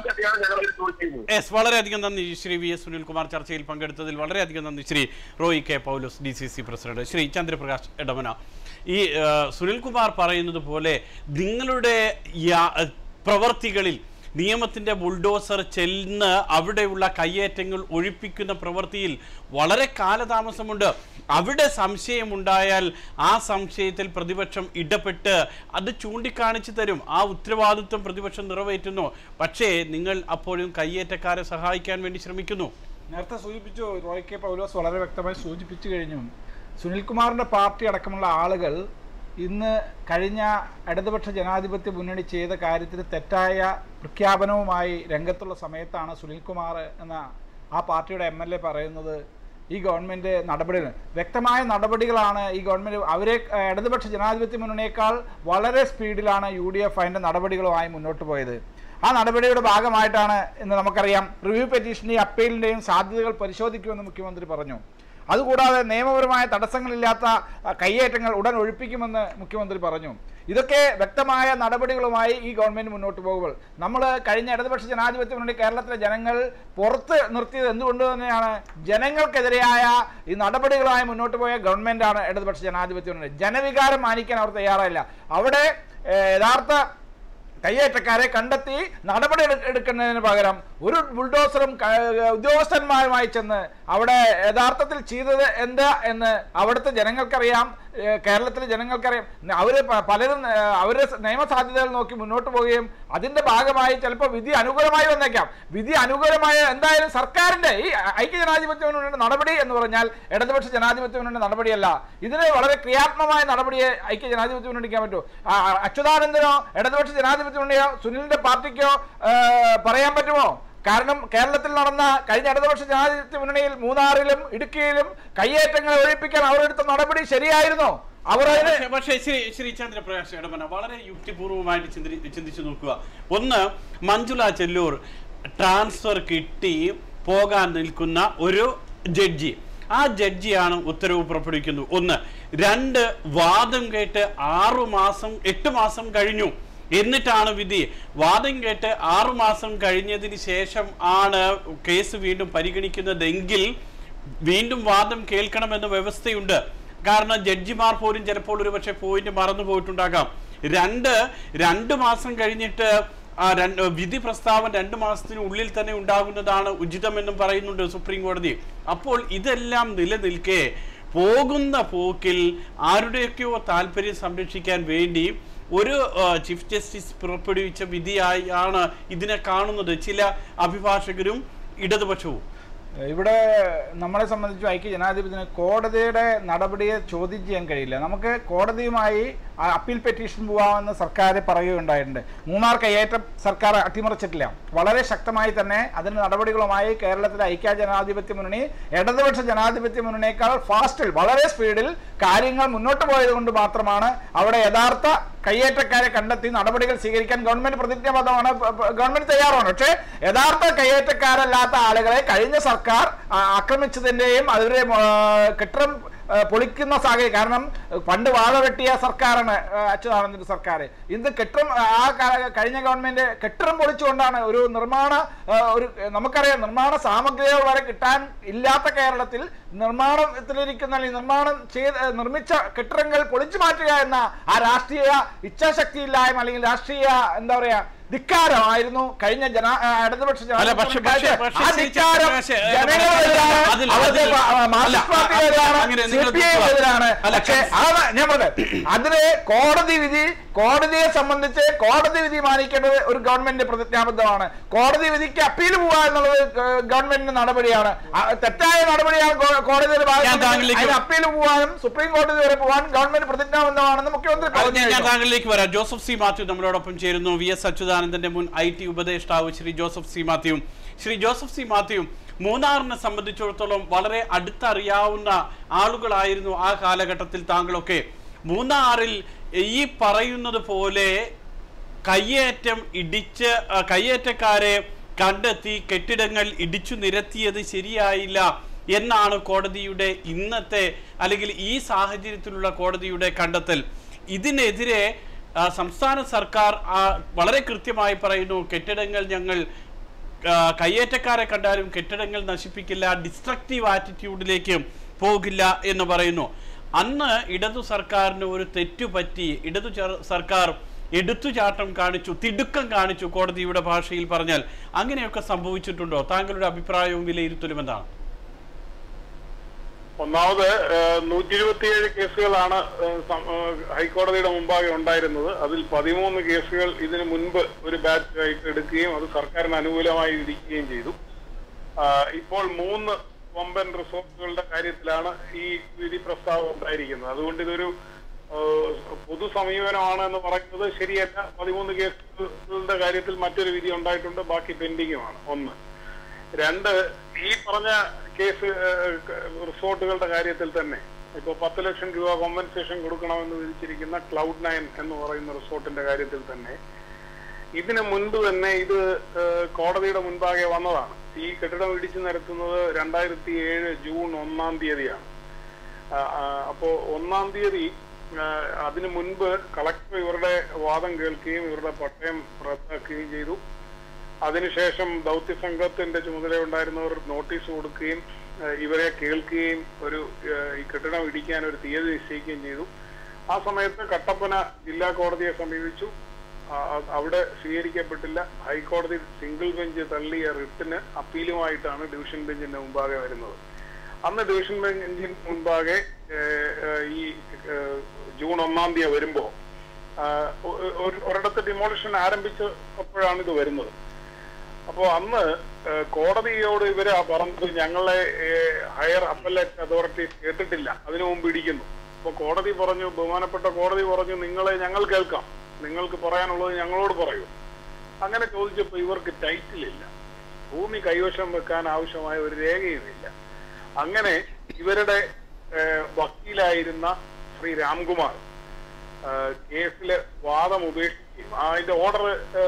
Speaker 1: എസ് വളരെയധികം നന്ദി ശ്രീ വി എസ് സുനിൽകുമാർ ചർച്ചയിൽ പങ്കെടുത്തതിൽ വളരെയധികം നന്ദി. Shri Roy K Paulose D C C president, Shri Chandraprakash Edamana, ഈ സുനിൽകുമാർ പറയുന്നത് പോലെ നിങ്ങളുടെ പ്രവർത്തികളിൽ നിയമത്തിൻ്റെ ബുൾഡോസർ ചെല്ലുന്ന അവിടെയുള്ള കയ്യേറ്റങ്ങൾ ഒഴിപ്പിക്കുന്ന പ്രവൃത്തിയിൽ വളരെ കാലതാമസമുണ്ട്. അവിടെ സംശയമുണ്ടായാൽ ആ സംശയത്തിൽ പ്രതിപക്ഷം ഇടപെട്ട് അത് ചൂണ്ടിക്കാണിച്ചു തരും. ആ ഉത്തരവാദിത്വം പ്രതിപക്ഷം നിറവേറ്റുന്നു. പക്ഷേ നിങ്ങൾ അപ്പോഴും കയ്യേറ്റക്കാരെ സഹായിക്കാൻ വേണ്ടി ശ്രമിക്കുന്നു.
Speaker 3: നേരത്തെ സൂചിപ്പിച്ചു, റോയ് കെ പൗലോസ് വളരെ വ്യക്തമായി സൂചിപ്പിച്ചു കഴിഞ്ഞു. സുനിൽകുമാറിൻ്റെ പാർട്ടി അടക്കമുള്ള ആളുകൾ ഇന്ന് കഴിഞ്ഞ ഇടതുപക്ഷ ജനാധിപത്യ മുന്നണി ചെയ്ത കാര്യത്തിന് തെറ്റായ പ്രഖ്യാപനവുമായി രംഗത്തുള്ള സമയത്താണ് സുനിൽകുമാർ എന്ന ആ പാർട്ടിയുടെ എം എൽ എ പറയുന്നത് ഈ ഗവൺമെൻറ് നടപടികൾ വ്യക്തമായ നടപടികളാണ് ഈ ഗവൺമെൻറ് അവരെ ഇടതുപക്ഷ ജനാധിപത്യ മുന്നണിയേക്കാൾ വളരെ സ്പീഡിലാണ് യു ഡി എഫ് അതിൻ്റെ നടപടികളുമായി മുന്നോട്ട് പോയത്. ആ നടപടിയുടെ ഭാഗമായിട്ടാണ് ഇന്ന് നമുക്കറിയാം റിവ്യൂ പെറ്റീഷൻ്റെയും അപ്പീലിൻ്റെയും സാധ്യതകൾ പരിശോധിക്കുമെന്ന് മുഖ്യമന്ത്രി പറഞ്ഞു. അതുകൂടാതെ നിയമപരമായ തടസ്സങ്ങളില്ലാത്ത കയ്യേറ്റങ്ങൾ ഉടൻ ഒഴിപ്പിക്കുമെന്ന് മുഖ്യമന്ത്രി പറഞ്ഞു. ഇതൊക്കെ വ്യക്തമായ നടപടികളുമായി ഈ ഗവൺമെൻറ് മുന്നോട്ട് പോകുമ്പോൾ നമ്മൾ കഴിഞ്ഞ ഇടതുപക്ഷ ജനാധിപത്യ മുന്നണി കേരളത്തിലെ ജനങ്ങൾ പുറത്ത് നിർത്തിയത് എന്തുകൊണ്ട് തന്നെയാണ് ജനങ്ങൾക്കെതിരെയായ ഈ നടപടികളുമായി മുന്നോട്ട് പോയ ഗവൺമെൻറ്റാണ് ഇടതുപക്ഷ ജനാധിപത്യ മുന്നണി. ജനവികാരം മാനിക്കാൻ അവർ തയ്യാറായില്ല. അവിടെ യഥാർത്ഥ കയ്യേറ്റക്കാരെ കണ്ടെത്തി നടപടി എടുക്കുന്നതിന് പകരം ഒരു ബുൾഡോസറും ഉദ്യോഗസ്ഥന്മാരുമായി ചെന്ന് അവിടെ യഥാർത്ഥത്തിൽ ചെയ്തത് എന്താ എന്ന് അവിടുത്തെ ജനങ്ങൾക്കറിയാം, കേരളത്തിലെ ജനങ്ങൾക്കറിയാം. അവർ പലരും അവർ നിയമസാധ്യതകൾ നോക്കി മുന്നോട്ട് പോവുകയും അതിൻ്റെ ഭാഗമായി ചിലപ്പോൾ വിധി അനുകൂലമായി വന്നേക്കാം. വിധി അനുകൂലമായ എന്തായാലും സർക്കാരിൻ്റെ ഈ ഐക്യജനാധിപത്യ മുന്നണിയുടെ നടപടി എന്ന് പറഞ്ഞാൽ ഇടതുപക്ഷ ജനാധിപത്യ മുന്നണിയുടെ നടപടിയല്ല. ഇതിന് വളരെ ക്രിയാത്മകമായ നടപടിയെ ഐക്യജനാധിപത്യ മുന്നണിക്കാൻ പറ്റൂ. അച്യുതാനന്ദനോ ഇടതുപക്ഷ ജനാധിപത്യ മുന്നണിയോ സുനിലിന്റെ പാർട്ടിക്കോ പറയാൻ പറ്റുമോ? കാരണം കേരളത്തിൽ നടന്ന കഴിഞ്ഞ ഇടതുപക്ഷ ജനാധിപത്യ മുന്നണിയിൽ മൂന്നാറിലും ഇടുക്കിയിലും കയ്യേറ്റങ്ങൾ ഒഴിപ്പിക്കാൻ അവരെടുത്ത നടപടി ശരിയായിരുന്നോ? അവർ
Speaker 1: പക്ഷേ ശ്രീ ശ്രീ ചന്ദ്രപ്രകാശ് ഇടമന വളരെ യുക്തിപൂർവമായിട്ട് ചിന്തി ചിന്തിച്ചു നോക്കുക. ഒന്ന്, മഞ്ജുള ചെല്ലൂർ ട്രാൻസ്ഫർ കിട്ടി പോകാൻ നിൽക്കുന്ന ഒരു ജഡ്ജി, ആ ജഡ്ജിയാണ് ഉത്തരവ് പുറപ്പെടുവിക്കുന്നത്. ഒന്ന്. രണ്ട്, വാദം കേട്ട് ആറു മാസം എട്ട് മാസം കഴിഞ്ഞു, എന്നിട്ടാണ് വിധി. വാദം കേട്ട് ആറുമാസം കഴിഞ്ഞതിന് ശേഷം ആണ് കേസ് വീണ്ടും പരിഗണിക്കുന്നതെങ്കിൽ വീണ്ടും വാദം കേൾക്കണമെന്ന വ്യവസ്ഥയുണ്ട്. കാരണം ജഡ്ജിമാർ പോലും ചിലപ്പോൾ ഒരു പക്ഷേ പോയിന്റ് മറന്നു പോയിട്ടുണ്ടാകാം. രണ്ട് രണ്ട് മാസം കഴിഞ്ഞിട്ട് വിധി പ്രസ്താവന രണ്ട് മാസത്തിനുള്ളിൽ തന്നെ ഉണ്ടാകുന്നതാണ് ഉചിതമെന്നും പറയുന്നുണ്ട് സുപ്രീം കോടതി. അപ്പോൾ ഇതെല്ലാം നിലനിൽക്കെ പോകുന്ന പോക്കിൽ ആരുടെയൊക്കെയോ താല്പര്യം സംരക്ഷിക്കാൻ വേണ്ടി ഒരു ചീഫ് ജസ്റ്റിസ് പുറപ്പെടുവിച്ച വിധിയായി ആണ് ഇതിനെ കാണുന്നത് ചില അഭിഭാഷകരും ഇടതുപക്ഷവും.
Speaker 3: ഇവിടെ നമ്മളെ സംബന്ധിച്ച് ഐക്യ ജനാധിപത്യത്തിന് കോടതിയുടെ നടപടിയെ ചോദ്യം ചെയ്യാൻ കഴിയില്ല. നമുക്ക് കോടതിയുമായി അപ്പീൽ പെറ്റീഷൻ പോകാമെന്ന് സർക്കാർ പറയുകയുണ്ടായിട്ടുണ്ട്. മൂന്നാർ കയ്യേറ്റം സർക്കാർ അട്ടിമറിച്ചിട്ടില്ല. വളരെ ശക്തമായി തന്നെ അതിന് നടപടികളുമായി കേരളത്തിലെ ഐക്യ ജനാധിപത്യ മുന്നണി ഇടതുപക്ഷ ജനാധിപത്യ മുന്നണിയേക്കാൾ ഫാസ്റ്റിൽ വളരെ സ്പീഡിൽ കാര്യങ്ങൾ മുന്നോട്ട് പോയത് കൊണ്ട് മാത്രമാണ് അവിടെ യഥാർത്ഥ കയ്യേറ്റക്കാരെ കണ്ടെത്തി നടപടികൾ സ്വീകരിക്കാൻ ഗവൺമെന്റ് പ്രതിജ്ഞാബദ്ധമാണ്, ഗവൺമെന്റ് തയ്യാറാണ്. പക്ഷേ യഥാർത്ഥ കയ്യേറ്റക്കാരല്ലാത്ത ആളുകളെ കഴിഞ്ഞ സർക്കാർ ആക്രമിച്ചതിന്റെയും അവരെ കെട്ടിടം പൊളിക്കുന്ന സാഹചര്യം. കാരണം പണ്ട് വാഴ വെട്ടിയ സർക്കാരാണ് അച്യുതാനന്ദന്റെ സർക്കാർ. ഇന്ന് കെട്ടിടം ആ കഴിഞ്ഞ ഗവൺമെന്റ് കെട്ടിടം പൊളിച്ചുകൊണ്ടാണ് ഒരു നിർമ്മാണ ഒരു നമുക്കറിയാം നിർമ്മാണ സാമഗ്രികൾ വരെ കിട്ടാൻ ഇല്ലാത്ത കേരളത്തിൽ നിർമ്മാണത്തിലിരിക്കുന്ന നിർമ്മാണം ചെയ്ത് നിർമ്മിച്ച കെട്ടിടങ്ങൾ പൊളിച്ചു മാറ്റുക എന്ന ആ രാഷ്ട്രീയ ഇച്ഛാശക്തിയില്ലായ്മ അല്ലെങ്കിൽ രാഷ്ട്രീയ എന്താ പറയാ ധിക്കാരമായിരുന്നു കഴിഞ്ഞ ജന ഇടതുപക്ഷ ഞാൻ പറഞ്ഞത് അതിന് കോടതി വിധി കോടതിയെ സംബന്ധിച്ച് കോടതി വിധി മാനിക്കേണ്ടത് ഒരു ഗവൺമെന്റ് പ്രതിജ്ഞാബദ്ധമാണ്. കോടതി വിധിക്ക് അപ്പീൽ പോവുക എന്നുള്ളത് ഗവൺമെന്റിന്റെ നടപടിയാണ്, തെറ്റായ നടപടിയാണ്. കോടതിയുടെ ഭാഗത്ത് അപ്പീൽ പോകാനും സുപ്രീം കോടതി വരെ പോകാൻ ഗവൺമെന്റ് പ്രതിജ്ഞാബദ്ധമാണെന്ന് മുഖ്യമന്ത്രി പറഞ്ഞു.
Speaker 1: ഞാൻ താങ്കളിലേക്ക് വരാം. ജോസഫ് സി മാത്യു നമ്മളോടൊപ്പം ചേരുന്നു. വി എസ് അച്യുതാനന്ദന്റെ മുൻ ഐ ടി ഉപദേഷ്ടാവ് ശ്രീ ജോസഫ് സി മാത്യു. ശ്രീ ജോസഫ് സി മാത്യു, മൂന്നാറിനെ സംബന്ധിച്ചിടത്തോളം വളരെ അടുത്തറിയാവുന്ന ആളുകളായിരുന്നു ആ കാലഘട്ടത്തിൽ താങ്കളൊക്കെ. മൂന്നാറിൽ ഈ പറയുന്നത് പോലെ കയ്യേറ്റം ഇടിച്ച് കയ്യേറ്റക്കാരെ കണ്ടെത്തി കെട്ടിടങ്ങൾ ഇടിച്ചു നിരത്തിയത് ശരിയായില്ല എന്നാണ് കോടതിയുടെ ഇന്നത്തെ അല്ലെങ്കിൽ ഈ സാഹചര്യത്തിലുള്ള കോടതിയുടെ കണ്ടെത്തൽ. ഇതിനെതിരെ സംസ്ഥാന സർക്കാർ വളരെ കൃത്യമായി പറയുന്നു, കെട്ടിടങ്ങൾ ഞങ്ങൾ കയ്യേറ്റക്കാരെ കണ്ടാലും കെട്ടിടങ്ങൾ നശിപ്പിക്കില്ല, ഡിസ്ട്രക്റ്റീവ് ആറ്റിറ്റ്യൂഡിലേക്ക് പോകില്ല എന്ന് പറയുന്നു. അന്ന് ഇടതു സർക്കാരിന് ഒരു തെറ്റുപറ്റി. ഇടതു സർക്കാർ എടുത്തുചാട്ടം കാണിച്ചു, തിടുക്കം കാണിച്ചു കോടതിയുടെ ഭാഷയിൽ പറഞ്ഞാൽ. അങ്ങനെയൊക്കെ സംഭവിച്ചിട്ടുണ്ടോ? താങ്കളുടെ അഭിപ്രായവും വിലയിരുത്തലും എന്താണ്?
Speaker 6: ഒന്നാമത് നൂറ്റി ഇരുപത്തിയേഴ് കേസുകളാണ് ഹൈക്കോടതിയുടെ മുമ്പാകെ ഉണ്ടായിരുന്നത്. അതിൽ പതിമൂന്ന് കേസുകൾ ഇതിനു മുൻപ് ഒരു ബാച്ച് ആയിട്ട് എടുക്കുകയും അത് സർക്കാരിന് അനുകൂലമായി വിധിക്കുകയും ചെയ്തു. ഇപ്പോൾ മൂന്ന് വമ്പൻ റിസോർട്ടുകളുടെ കാര്യത്തിലാണ് ഈ വിധി പ്രസ്താവം ഉണ്ടായിരിക്കുന്നത്. അതുകൊണ്ട് ഇതൊരു പൊതു സമീപനമാണ് എന്ന് പറയുന്നത് ശരിയല്ല. പതിമൂന്ന് കേസുകളുടെ കാര്യത്തിൽ മറ്റൊരു വിധി ഉണ്ടായിട്ടുണ്ട്, ബാക്കി പെൻഡിങ്ങുമാണ്. ഒന്ന്. രണ്ട്, ഈ പറഞ്ഞ കേസ് റിസോർട്ടുകളുടെ കാര്യത്തിൽ തന്നെ ഇപ്പൊ പത്ത് ലക്ഷം രൂപ കോമ്പൻസേഷൻ കൊടുക്കണമെന്ന് വിധിച്ചിരിക്കുന്ന ക്ലൗഡ് നയൻ എന്ന് പറയുന്ന റിസോർട്ടിന്റെ കാര്യത്തിൽ തന്നെ ഇതിനു മുൻപ് തന്നെ ഇത് കോടതിയുടെ മുൻപാകെ വന്നതാണ്. ഈ കെട്ടിടം ഇടിച്ചു നിരത്തുന്നത് രണ്ടായിരത്തി ഏഴ് ജൂൺ ഒന്നാം തീയതിയാണ്. അപ്പോ ഒന്നാം തീയതി അതിനു മുൻപ് കളക്ടർ ഇവരുടെ വാദം കേൾക്കുകയും ഇവരുടെ പട്ടയം റദ്ദാക്കുകയും ചെയ്തു. അതിനുശേഷം ദൗത്യ സംഘത്തിന്റെ ചുമതലയുണ്ടായിരുന്നവർ നോട്ടീസ് കൊടുക്കുകയും ഇവരെ കേൾക്കുകയും ഒരു ഈ കെട്ടിടം ഇടിക്കാൻ ഒരു തീയതി നിശ്ചയിക്കുകയും ചെയ്തു. ആ സമയത്ത് കട്ടപ്പന ജില്ലാ കോടതിയെ സമീപിച്ചു. അവിടെ സ്വീകരിക്കപ്പെട്ടില്ല. ഹൈക്കോടതി സിംഗിൾ ബെഞ്ച് തള്ളിയ റിട്ടിന് അപ്പീലുമായിട്ടാണ് ഡിവിഷൻ ബെഞ്ചിന്റെ മുമ്പാകെ വരുന്നത്. അന്ന് ഡിവിഷൻ ബെഞ്ചിന് മുൻപാകെ ഈ ജൂൺ ഒന്നാം തീയതി വരുമ്പോ ഒരിടത്ത് ഡിമോളിഷൻ ആരംഭിച്ചപ്പോഴാണ് ഇത് വരുന്നത്. അപ്പോ അന്ന് കോടതിയോട് ഇവര് പറഞ്ഞത് ഞങ്ങളെ ഹയർ അപ്പലേറ്റ് അതോറിറ്റി കേട്ടിട്ടില്ല, അതിനു മുമ്പ് ഇടിക്കുന്നു. അപ്പൊ കോടതി പറഞ്ഞു, ബഹുമാനപ്പെട്ട കോടതി പറഞ്ഞു, നിങ്ങളെ ഞങ്ങൾ കേൾക്കാം, നിങ്ങൾക്ക് പറയാനുള്ളത് ഞങ്ങളോട് പറയൂ. അങ്ങനെ ചോദിച്ചപ്പോ ഇവർക്ക് ടൈറ്റിലില്ല, ഭൂമി കൈവശം വെക്കാൻ ആവശ്യമായ ഒരു രേഖയുമില്ല. അങ്ങനെ ഇവരുടെ വക്കീലായിരുന്ന ശ്രീ രാംകുമാർ കേസില് വാദം ഉപേക്ഷിക്കുകയും അതിന്റെ ഓർഡർ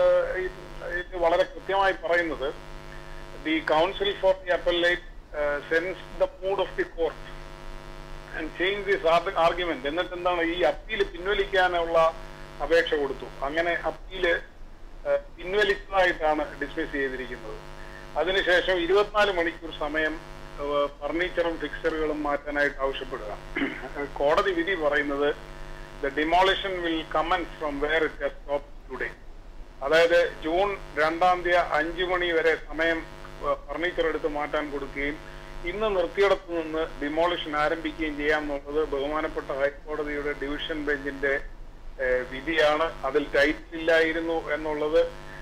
Speaker 6: വളരെ കൃത്യമായി പറയുന്നത് the council for the appellate sense the mood of the court and change this argument. എന്നിട്ട് എന്താണ്, ഈ അപ്പീല് പിൻവലിക്കാനുള്ള അപേക്ഷ കൊടുത്തു. അങ്ങനെ അപ്പീല് പിൻവലിച്ചതായിട്ടാണ് ഡിസ്മിസ് ചെയ്തിരിക്കുന്നത്. അതിനുശേഷം ഇരുപത്തിനാല് മണിക്കൂർ സമയം ഫർണിച്ചറും ഫിക്സറുകളും മാറ്റാനായിട്ട് ആവശ്യപ്പെടുക. കോടതി വിധി പറയുന്നത് the demolition will commence from where it has stopped today. അതായത് ജൂൺ രണ്ടാം തീയതി അഞ്ചു മണി വരെ സമയം ഫർണിച്ചർ എടുത്ത് മാറ്റാൻ കൊടുക്കുകയും ഇന്ന് നിർത്തിയിടത്തു നിന്ന് ഡിമോളിഷൻ ആരംഭിക്കുകയും ചെയ്യാമെന്നുള്ളത് ബഹുമാനപ്പെട്ട ഹൈക്കോടതിയുടെ ഡിവിഷൻ ബെഞ്ചിന്റെ വിധിയാണ്. അതിൽ ടൈറ്റിൽ ഇല്ലായിരുന്നു എന്നുള്ളത്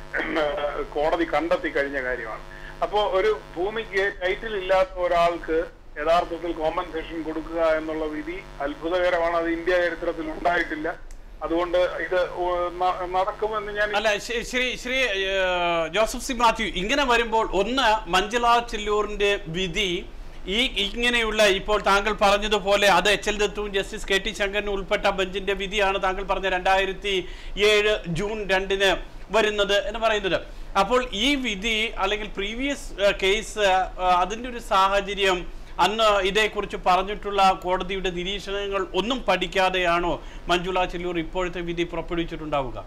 Speaker 6: കോടതി കണ്ടെത്തി കഴിഞ്ഞ കാര്യമാണ്. അപ്പോ ഒരു ഭൂമിക്ക് ടൈറ്റിൽ ഇല്ലാത്ത ഒരാൾക്ക് യഥാർത്ഥത്തിൽ കോമ്പൻസേഷൻ കൊടുക്കുക എന്നുള്ള വിധി അത്ഭുതകരമാണ്. അത് ഇന്ത്യ ചരിത്രത്തിൽ ഉണ്ടായിട്ടില്ല. അതുകൊണ്ട് ഇത് നടക്കുമെന്ന് ഞാൻ
Speaker 1: അല്ല ശ്രീ ശ്രീ ജോസഫ് സി മാത്യു, ഇങ്ങനെ വരുമ്പോൾ ഒന്ന് മഞ്ജുള ചെല്ലൂരിന്റെ വിധി ഈ ഇങ്ങനെയുള്ള ഇപ്പോൾ താങ്കൾ പറഞ്ഞതുപോലെ അത് എച്ച് എൽ ദത്തുവും ജസ്റ്റിസ് കെ ടി ശങ്കരനും ഉൾപ്പെട്ട ബെഞ്ചിന്റെ വിധിയാണ് താങ്കൾ പറഞ്ഞ രണ്ടായിരത്തി ഏഴ് ജൂൺ രണ്ടിന് വരുന്നത് എന്ന് പറയുന്നത്. അപ്പോൾ ഈ വിധി അല്ലെങ്കിൽ പ്രീവിയസ് കേസ് അതിൻ്റെ ഒരു സാഹചര്യം അന്ന് ഇതേക്കുറിച്ച് പറഞ്ഞിട്ടുള്ള കോടതിയുടെ നിരീക്ഷണങ്ങൾ ഒന്നും പഠിക്കാതെയാണോ മഞ്ജുള ചെല്ലൂർ ഇപ്പോഴത്തെ വിധി പുറപ്പെടുവിച്ചിട്ടുണ്ടാവുക?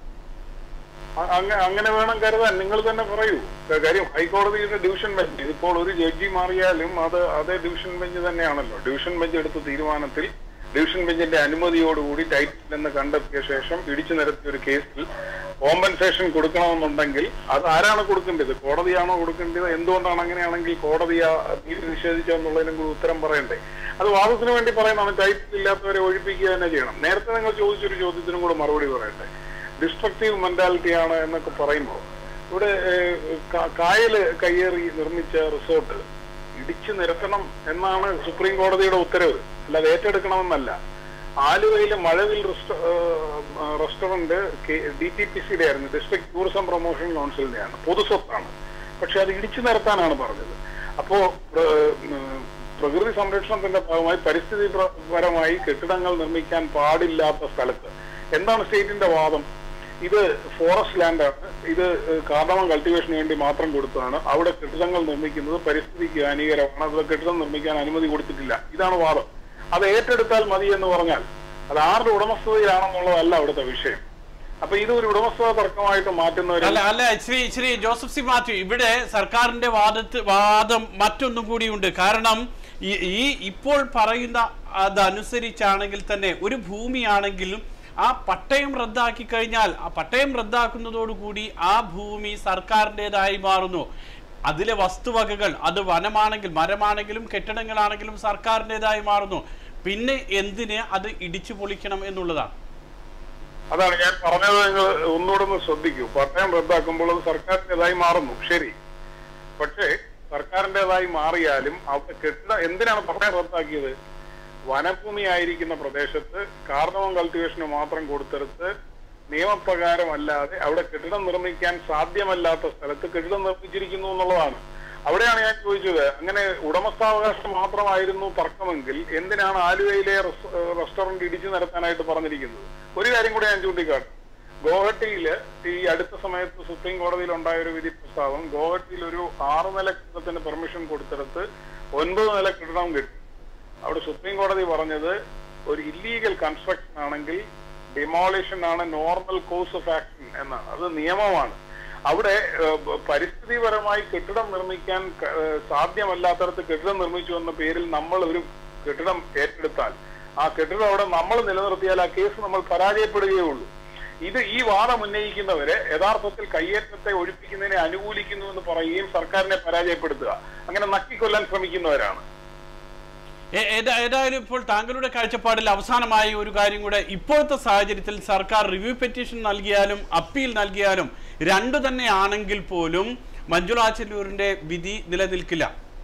Speaker 6: അങ്ങനെ വേണം കരുതാൻ. നിങ്ങൾ തന്നെ പറയൂ. കാര്യം ഹൈക്കോടതിയുടെ ഡിവിഷൻ ബെഞ്ച് ഇപ്പോൾ ഒരു ജഡ്ജി മാറിയാലും അത് അതേ ഡിവിഷൻ ബെഞ്ച് തന്നെയാണല്ലോ. ഡിവിഷൻ ബെഞ്ച് എടുത്ത തീരുമാനത്തിൽ ഡിവിഷൻ ബെഞ്ചിന്റെ അനുമതിയോടുകൂടി ടൈറ്റിൽ എന്ന് കണ്ടെത്തിയ ശേഷം ഇടിച്ചു നിരത്തിയ ഒരു കേസിൽ കോമ്പൻസേഷൻ കൊടുക്കണമെന്നുണ്ടെങ്കിൽ അത് ആരാണ് കൊടുക്കേണ്ടത്? കോടതിയാണോ കൊടുക്കേണ്ടത്? എന്തുകൊണ്ടാണ് അങ്ങനെയാണെങ്കിൽ കോടതി ആ തീരു നിഷേധിച്ചെന്നുള്ളതിനും കൂടി ഉത്തരം പറയണ്ടേ? അത് വാദത്തിന് വേണ്ടി പറയുന്നതാണ്. ടൈറ്റിൽ ഇല്ലാത്തവരെ ഒഴിപ്പിക്കുക തന്നെ ചെയ്യണം. നേരത്തെ നിങ്ങൾ ചോദിച്ചൊരു ചോദ്യത്തിനും കൂടെ മറുപടി പറയട്ടെ. ഡിസ്ട്രക്റ്റീവ് മെന്റാലിറ്റി ആണ് എന്നൊക്കെ പറയുമ്പോൾ ഇവിടെ കായല് കയ്യേറി നിർമ്മിച്ച റിസോർട്ട് ഇടിച്ചു നിരത്തണം എന്നാണ് സുപ്രീം കോടതിയുടെ ഉത്തരവ്, അല്ലാതെ ഏറ്റെടുക്കണമെന്നല്ല. ആലുവയിലെ Mazhavil restaurant D T P സിയുടെ ആയിരുന്നു, ഡിസ്ട്രിക്ട് ടൂറിസം പ്രൊമോഷൻ കൗൺസിലിന്റെയാണ്, പൊതുസ്വത്താണ്. പക്ഷെ അത് ഇടിച്ചു നിരത്താനാണ് പറഞ്ഞത്. അപ്പോ പ്രകൃതി സംരക്ഷണത്തിന്റെ ഭാഗമായി പരിസ്ഥിതിപരമായി കെട്ടിടങ്ങൾ നിർമ്മിക്കാൻ പാടില്ലാത്ത സ്ഥലത്ത് എന്താണ് സ്റ്റേറ്റിന്റെ വാദം? ഇത് ഫോറസ്റ്റ് ലാൻഡാണ്, ഇത് കാർഡമം കൾട്ടിവേഷന് വേണ്ടി മാത്രം കൊടുത്തതാണ്, അവിടെ കെട്ടിടങ്ങൾ നിർമ്മിക്കുന്നത് പരിസ്ഥിതിക്ക് ഹാനികരമാണ്, അത് കെട്ടിടം നിർമ്മിക്കാൻ അനുമതി കൊടുത്തിട്ടില്ല. ഇതാണ് വാദം. അത് ഏറ്റെടുത്താൽ മതി എന്ന് പറഞ്ഞാൽ അത് ആരുടെ ഉടമസ്ഥതയിലാണെന്നുള്ളതല്ല അവിടുത്തെ വിഷയം. അപ്പൊ ഇത് ഒരു ഉടമസ്ഥത തർക്കമായിട്ട് മാറ്റുന്നവർ
Speaker 1: അല്ല അല്ല ശ്രീ ശ്രീ ജോസഫ് സി മാത്യു, ഇവിടെ സർക്കാരിന്റെ വാദത്ത് വാദം മറ്റൊന്നും കൂടിയുണ്ട്. കാരണം ഈ ഇപ്പോൾ പറയുന്ന അതനുസരിച്ചാണെങ്കിൽ തന്നെ ഒരു ഭൂമിയാണെങ്കിലും ആ പട്ടയം റദ്ദാക്കി കഴിഞ്ഞാൽ ആ പട്ടയം റദ്ദാക്കുന്നതോടുകൂടി ആ ഭൂമി സർക്കാരിൻ്റെതായി മാറുന്നു. അതിലെ വസ്തുവകകൾ അത് വനമാണെങ്കിൽ മരമാണെങ്കിലും കെട്ടിടങ്ങളാണെങ്കിലും സർക്കാരിൻ്റെതായി മാറുന്നു. പിന്നെ എന്തിന് അത് ഇടിച്ചു പൊളിക്കണം എന്നുള്ളതാണ്.
Speaker 6: അതാണ് ഞാൻ പറഞ്ഞത്. നിങ്ങൾ ഒന്നുകൂടെ ഒന്ന് ശ്രദ്ധിക്കൂ. പട്ടയം റദ്ദാക്കുമ്പോൾ അത് സർക്കാരിൻ്റെതായി മാറുന്നു, ശരി. പക്ഷേ സർക്കാരിൻ്റെതായി മാറിയാലും അവിടെ കെട്ടിട എന്തിനാണ് പട്ടയം റദ്ദാക്കിയത്? വനഭൂമി ആയിരിക്കുന്ന പ്രദേശത്ത് കാർഡമം കൾട്ടിവേഷന് മാത്രം കൊടുത്തെടുത്ത് നിയമപ്രകാരമല്ലാതെ അവിടെ കെട്ടിടം നിർമ്മിക്കാൻ സാധ്യമല്ലാത്ത സ്ഥലത്ത് കെട്ടിടം നിർമ്മിച്ചിരിക്കുന്നു എന്നുള്ളതാണ്. അവിടെയാണ് ഞാൻ ചോദിച്ചത്, അങ്ങനെ ഉടമസ്ഥാവകാശം മാത്രമായിരുന്നു തർക്കമെങ്കിൽ എന്തിനാണ് ആലുവയിലെ റെസ്റ്റോറന്റ് ഇടിച്ചു നിരത്താനായിട്ട് പറഞ്ഞിരിക്കുന്നത്? ഒരു കാര്യം കൂടെ ഞാൻ ചൂണ്ടിക്കാട്ടും. ഗോഹട്ടിയില് ഈ അടുത്ത സമയത്ത് സുപ്രീം കോടതിയിൽ ഉണ്ടായ ഒരു വിധി പ്രസ്താവം, ഗോഹട്ടിയിൽ ഒരു ആറ് നില കെട്ടിടത്തിന് പെർമിഷൻ കൊടുത്തെടുത്ത് ഒൻപത് നില കെട്ടിടം കിട്ടി. അവിടെ സുപ്രീം കോടതി പറഞ്ഞത് ഒരു ഇല്ലീഗൽ കൺസ്ട്രക്ഷൻ ആണെങ്കിൽ ഡിമോളിഷൻ ആണ് നോർമൽ കോഴ്സ് ഓഫ് ആക്ഷൻ എന്നാണ്. അത് നിയമമാണ്. അവിടെ പരിസ്ഥിതിപരമായി കെട്ടിടം നിർമ്മിക്കാൻ സാധ്യമല്ലാത്തടത്ത് കെട്ടിടം നിർമ്മിച്ചു എന്ന പേരിൽ നമ്മൾ ഒരു കെട്ടിടം ഏറ്റെടുത്താൽ ആ കെട്ടിടം അവിടെ നമ്മൾ നിലനിർത്തിയാൽ ആ കേസ് നമ്മൾ പരാജയപ്പെടുകയേ ഉള്ളൂ. ഇത് ഈ വാദം ഉന്നയിക്കുന്നവരെ യഥാർത്ഥത്തിൽ കയ്യേറ്റത്തെ ഒഴിപ്പിക്കുന്നതിനെ അനുകൂലിക്കുന്നു എന്ന് പറയുകയും സർക്കാരിനെ പരാജയപ്പെടുത്തുക, അങ്ങനെ നക്കിക്കൊല്ലാൻ ശ്രമിക്കുന്നവരാണ്.
Speaker 1: ഏതായാലും ഇപ്പോൾ താങ്കളുടെ കാഴ്ചപ്പാടിൽ അവസാനമായി ഒരു കാര്യം കൂടെ, ഇപ്പോഴത്തെ സാഹചര്യത്തിൽ സർക്കാർ റിവ്യൂ പെറ്റീഷൻ നൽകിയാലും അപ്പീൽ നൽകിയാലും രണ്ടു തന്നെ ആണെങ്കിൽ പോലും മഞ്ജുള ചെല്ലൂരിന്റെ വിധി നിലനിൽക്കില്ല.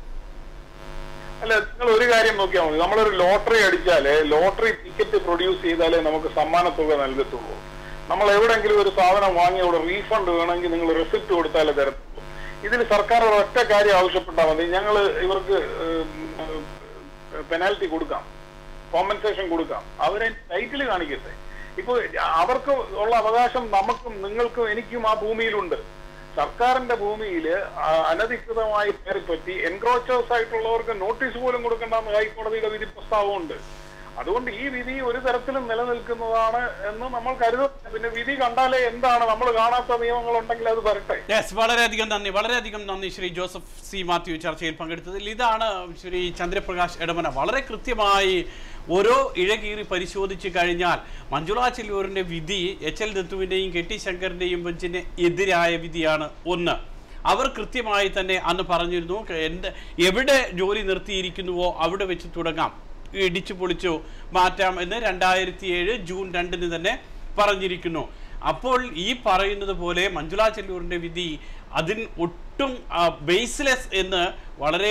Speaker 6: അല്ല, നിങ്ങൾ ഒരു കാര്യം നോക്കിയാൽ മതി. നമ്മളൊരു ലോട്ടറി അടിച്ചാലേ, ലോട്ടറി ടിക്കറ്റ് പ്രൊഡ്യൂസ് ചെയ്താലേ നമുക്ക് സമ്മാന തുക നൽകത്തുള്ളൂ. നമ്മൾ എവിടെയെങ്കിലും ഒരു സാധനം വാങ്ങി അവിടെ റീഫണ്ട് വേണമെങ്കിൽ നിങ്ങൾ റെസിപ്റ്റ് കൊടുത്താലേ തരത്തുള്ളൂ. ഇതിന് സർക്കാർ ഒറ്റ കാര്യം ആവശ്യപ്പെട്ടാൽ മതി, ഞങ്ങൾ ഇവർക്ക് പെനാൽറ്റി കൊടുക്കാം, കോമ്പൻസേഷൻ കൊടുക്കാം, അവരെ ടൈറ്റിൽ കാണിക്കട്ടെ. ഇപ്പൊ അവർക്ക് ഉള്ള അവകാശം നമുക്കും നിങ്ങൾക്കും എനിക്കും ആ ഭൂമിയിലുണ്ട്. സർക്കാരിന്റെ ഭൂമിയിൽ അനധികൃതമായി കയറിപ്പറ്റി എൻക്രോച്ചേഴ്സ് ആയിട്ടുള്ളവർക്ക് നോട്ടീസ് പോലും കൊടുക്കേണ്ടെന്ന് ഹൈക്കോടതിയുടെ വിധി പ്രസ്താവമുണ്ട്. അതുകൊണ്ട് ഈ വിധി ഒരു തരത്തിലും നിലനിൽക്കുന്നതാണ് എന്ന് നമ്മൾ കരുതുന്നു. പിന്നെ വിധി കണ്ടാലേ എന്താണ്, നമ്മൾ കാണാത്ത നിയമങ്ങൾ ഉണ്ടെങ്കിൽ അത് വരട്ടെ.
Speaker 1: യെസ്, വളരെയധികം നന്ദി, വളരെയധികം നന്ദി ശ്രീ ജോസഫ് സി മാത്യു ചർച്ചയിൽ പങ്കെടുത്തതിൽ. ഇതാണ് ശ്രീ ചന്ദ്രപ്രകാശ് എടമന വളരെ കൃത്യമായി ഓരോ ഇഴകീറി പരിശോധിച്ച് കഴിഞ്ഞാൽ മഞ്ജുള ചെല്ലൂരിന്റെ വിധി എച്ച് എൽ ദത്തുവിന്റെയും കെ ടി ശങ്കറിന്റെയും ബെഞ്ചിന് എതിരായ വിധിയാണ്. ഒന്ന്, അവർ കൃത്യമായി തന്നെ അന്ന് പറഞ്ഞിരുന്നു, എന്ത് എവിടെ ജോലി നിർത്തിയിരിക്കുന്നുവോ അവിടെ വെച്ച് തുടങ്ങാം, ഇടിച്ചു പൊളിച്ചു മാറ്റാം എന്ന് രണ്ടായിരത്തി ഏഴ് ജൂൺ രണ്ടിന് തന്നെ പറഞ്ഞിരിക്കുന്നു. അപ്പോൾ ഈ പറയുന്നത് പോലെ മഞ്ജുള ചെല്ലൂരിന്റെ വിധി അതിന് ഒട്ടും ബേസ്ലെസ് എന്ന് വളരെ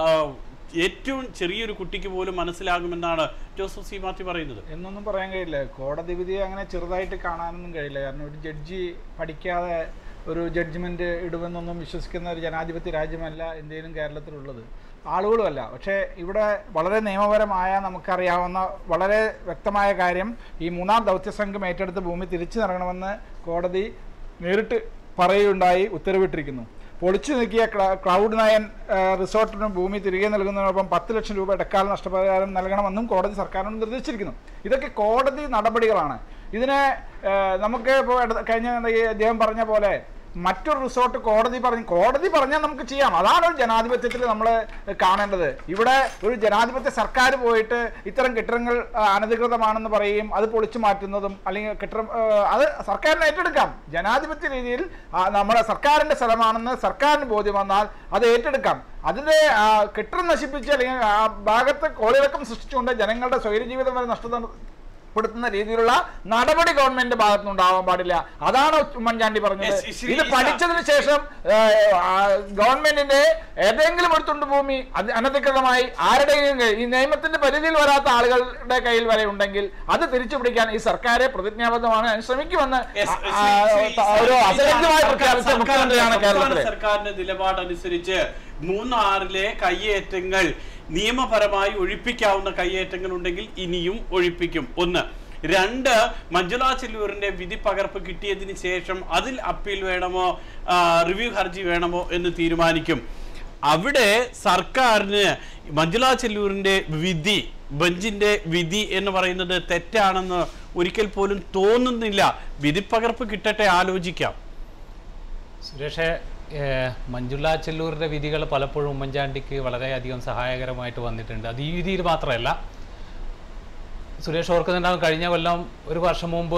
Speaker 1: ഏറ്റവും ചെറിയൊരു കുട്ടിക്ക് പോലും മനസ്സിലാകുമെന്നാണ് ജോസഫ് സി മാത്യു പറയുന്നത്.
Speaker 3: എന്നൊന്നും പറയാൻ കഴിയില്ല. കോടതി വിധി അങ്ങനെ ചെറുതായിട്ട് കാണാനൊന്നും കഴിയില്ല. കാരണം ഒരു ജഡ്ജി പഠിക്കാതെ ഒരു ജഡ്ജ്മെന്റ് ഇടുമെന്നൊന്നും വിശ്വസിക്കുന്ന ഒരു ജനാധിപത്യ രാജ്യമല്ല ഇന്ത്യയിലും കേരളത്തിലുള്ളത്, ആളുകളുമല്ല. പക്ഷേ ഇവിടെ വളരെ നിയമപരമായ നമുക്കറിയാവുന്ന വളരെ വ്യക്തമായ കാര്യം, ഈ മൂന്നാം ദൗത്യസംഘം ഏറ്റെടുത്ത ഭൂമി തിരിച്ചു നൽകണമെന്ന് കോടതി നേരിട്ട് പറയുകയുണ്ടായി, ഉത്തരവിട്ടിരിക്കുന്നു. പൊളിച്ചു നീക്കിയ ക്ലൗഡ് നയൻ റിസോർട്ടിന് ഭൂമി തിരികെ നൽകുന്നതിനൊപ്പം പത്ത് ലക്ഷം രൂപ ഇടക്കാല നഷ്ടപരിഹാരം നൽകണമെന്നും കോടതി സർക്കാരിനോട് നിർദ്ദേശിച്ചിരിക്കുന്നു. ഇതൊക്കെ കോടതി നടപടികളാണ്. ഇതിനെ നമുക്ക് ഇപ്പോൾ കഴിഞ്ഞ അദ്ദേഹം പറഞ്ഞ പോലെ മറ്റൊരു റിസോർട്ട് കോടതി പറഞ്ഞ് കോടതി പറഞ്ഞാൽ നമുക്ക് ചെയ്യാം. അതാണ് ഒരു ജനാധിപത്യത്തിൽ നമ്മൾ കാണേണ്ടത്. ഇവിടെ ഒരു ജനാധിപത്യ സർക്കാർ പോയിട്ട് ഇത്തരം കെട്ടിടങ്ങൾ അനധികൃതമാണെന്ന് പറയുകയും അത് പൊളിച്ചു മാറ്റുന്നതും അല്ലെങ്കിൽ കെട്ടിടം അത് സർക്കാരിന് ഏറ്റെടുക്കാം. ജനാധിപത്യ രീതിയിൽ നമ്മുടെ സർക്കാരിൻ്റെ സ്ഥലമാണെന്ന് സർക്കാരിന് ബോധ്യം വന്നാൽ അത് ഏറ്റെടുക്കാം. അതിൻ്റെ കെട്ടിടം നശിപ്പിച്ച് അല്ലെങ്കിൽ ആ ഭാഗത്ത് കോളിളക്കം സൃഷ്ടിച്ചുകൊണ്ട് ജനങ്ങളുടെ സ്വൈരജീവിതം വരെ നഷ്ടം പ്പെടുത്തുന്ന രീതിയിലുള്ള നടപടി ഗവൺമെന്റിന്റെ ഭാഗത്തുനിന്നുണ്ടാവാൻ പാടില്ല. അതാണ് ഉമ്മൻചാണ്ടി പറഞ്ഞത്. ഇത് പഠിച്ചതിന് ശേഷം ഗവൺമെന്റിന്റെ ഏതെങ്കിലും ഒരു തുണ്ട് ഭൂമി അത് അനധികൃതമായി ആരുടെയും ഈ നിയമത്തിന്റെ പരിധിയിൽ വരാത്ത ആളുകളുടെ കയ്യിൽ വരെ ഉണ്ടെങ്കിൽ അത് തിരിച്ചു പിടിക്കാൻ ഈ സർക്കാരെ പ്രതിജ്ഞാബദ്ധമാണ്, ശ്രമിക്കുമെന്ന് ഒരു അസലഭ്യമായി പ്രഖ്യാപിച്ച മുഖ്യമന്ത്രിയാണ് കേരളത്തിലെ.
Speaker 1: സർക്കാരിന്റെ നിലപാടനുസരിച്ച് മൂന്നാറിലെ കയ്യേറ്റങ്ങൾ നിയമപരമായി ഒഴിപ്പിക്കാവുന്ന കയ്യേറ്റങ്ങൾ ഉണ്ടെങ്കിൽ ഇനിയും ഒഴിപ്പിക്കും. ഒന്ന്. രണ്ട്, മഞ്ജുള ചെല്ലൂരിന്റെ വിധി പകർപ്പ് കിട്ടിയതിന് ശേഷം അതിൽ അപ്പീൽ വേണമോ റിവ്യൂ ഹർജി വേണമോ എന്ന് തീരുമാനിക്കും. അവിടെ സർക്കാരിന് മഞ്ജുള ചെല്ലൂരിന്റെ വിധി, ബെഞ്ചിന്റെ വിധി എന്ന് പറയുന്നത് തെറ്റാണെന്ന് ഒരിക്കൽ പോലും തോന്നുന്നില്ല. വിധി പകർപ്പ് കിട്ടട്ടെ, ആലോചിക്കാം.
Speaker 7: സുരേഷേ, മഞ്ജുള ചെല്ലൂരിൻ്റെ വിധികൾ പലപ്പോഴും ഉമ്മൻചാണ്ടിക്ക് വളരെയധികം സഹായകരമായിട്ട് വന്നിട്ടുണ്ട്. അത് ഈ വിധിയിൽ മാത്രമല്ല, സുരേഷ് ഓർക്കുന്നുണ്ടാകും, കഴിഞ്ഞ കൊല്ലം ഒരു വർഷം മുമ്പ്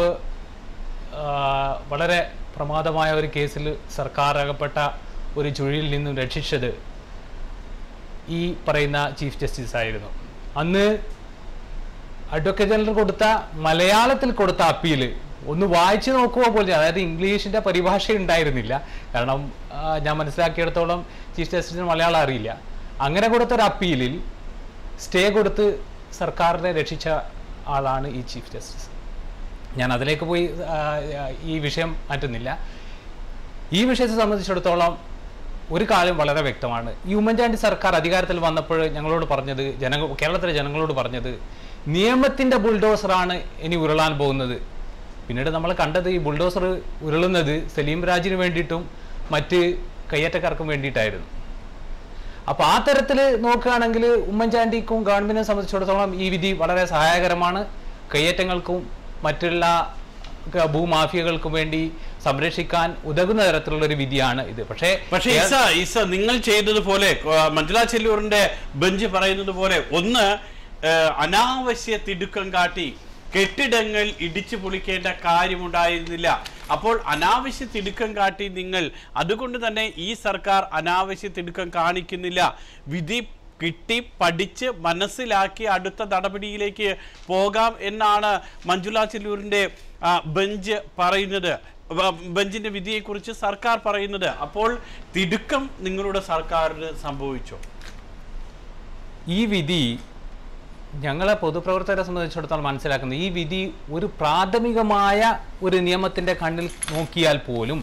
Speaker 7: വളരെ പ്രമാദമായ ഒരു കേസിൽ സർക്കാർ അകപ്പെട്ട ഒരു ചുഴിയിൽ നിന്നും രക്ഷിച്ചത് ഈ പറയുന്ന ചീഫ് ജസ്റ്റിസ് ആയിരുന്നു. അന്ന് അഡ്വക്കേറ്റ് ജനറൽ കൊടുത്ത മലയാളത്തിൽ കൊടുത്ത അപ്പീല് ഒന്ന് വായിച്ചു നോക്കുക പോലെ, അതായത് ഇംഗ്ലീഷിൻ്റെ പരിഭാഷ ഉണ്ടായിരുന്നില്ല. കാരണം ഞാൻ മനസ്സിലാക്കിയിടത്തോളം ചീഫ് ജസ്റ്റിസിന് മലയാളം അറിയില്ല. അങ്ങനെ കൊടുത്തൊരു അപ്പീലിൽ സ്റ്റേ കൊടുത്ത് സർക്കാരിനെ രക്ഷിച്ച ആളാണ് ഈ ചീഫ് ജസ്റ്റിസ്. ഞാൻ അതിലേക്ക് പോയി ഈ വിഷയം മാറ്റുന്നില്ല. ഈ വിഷയത്തെ സംബന്ധിച്ചിടത്തോളം ഒരു കാര്യം വളരെ വ്യക്തമാണ്. ഈ ഉമ്മൻചാണ്ടി സർക്കാർ അധികാരത്തിൽ വന്നപ്പോൾ ഞങ്ങളോട് പറഞ്ഞത്, ജനങ്ങൾ കേരളത്തിലെ ജനങ്ങളോട് പറഞ്ഞത്, നിയമത്തിൻ്റെ ബുൾഡോസറാണ് ഇനി ഉരുളാൻ പോകുന്നത്. പിന്നീട് നമ്മൾ കണ്ടത് ഈ ബുൾഡോസർ ഉരുളുന്നത് സലീം രാജിന് വേണ്ടിയിട്ടും മറ്റ് കയ്യേറ്റക്കാർക്കും വേണ്ടിയിട്ടായിരുന്നു. അപ്പോൾ ആ തരത്തിൽ നോക്കുകയാണെങ്കിൽ ഉമ്മൻചാണ്ടിക്കും ഗവൺമെന്റിനെ സംബന്ധിച്ചിടത്തോളം ഈ വിധി വളരെ സഹായകരമാണ്. കയ്യേറ്റങ്ങൾക്കും മറ്റുള്ള ഭൂമാഫിയകൾക്കും വേണ്ടി സംരക്ഷിക്കാൻ ഉതകുന്ന തരത്തിലുള്ള ഒരു വിധിയാണ് ഇത്. പക്ഷേ
Speaker 1: പക്ഷേ ഈസ ഈസ നിങ്ങൾ ചെയ്തതുപോലെ മഞ്ജുള ചെല്ലൂരിന്റെ ബെഞ്ച് പറയുന്നത് പോലെ ഒന്ന് അനാവശ്യ തിടുക്കം കാട്ടി കെട്ടിടങ്ങൾ ഇടിച്ചു പൊളിക്കേണ്ട കാര്യമുണ്ടായിരുന്നില്ല. അപ്പോൾ അനാവശ്യ തിടുക്കം കാട്ടി നിങ്ങൾ, അതുകൊണ്ട് തന്നെ ഈ സർക്കാർ അനാവശ്യ തിടുക്കം കാണിക്കുന്നില്ല. വിധി കിട്ടി പഠിച്ച് മനസ്സിലാക്കി അടുത്ത നടപടിയിലേക്ക് പോകാം എന്നാണ് മഞ്ജുള ചെല്ലൂരിന്റെ ബെഞ്ച് പറയുന്നത്, ബെഞ്ചിന്റെ വിധിയെക്കുറിച്ച് സർക്കാർ പറയുന്നത്. അപ്പോൾ തിടുക്കം നിങ്ങളുടെ സർക്കാരിന് സംഭവിച്ചോ?
Speaker 7: ഈ വിധി ഞങ്ങളെ പൊതുപ്രവർത്തകരെ സംബന്ധിച്ചിടത്തോളം മനസ്സിലാക്കുന്നത്, ഈ വിധി ഒരു പ്രാഥമികമായ ഒരു നിയമത്തിൻ്റെ കണ്ണിൽ നോക്കിയാൽ പോലും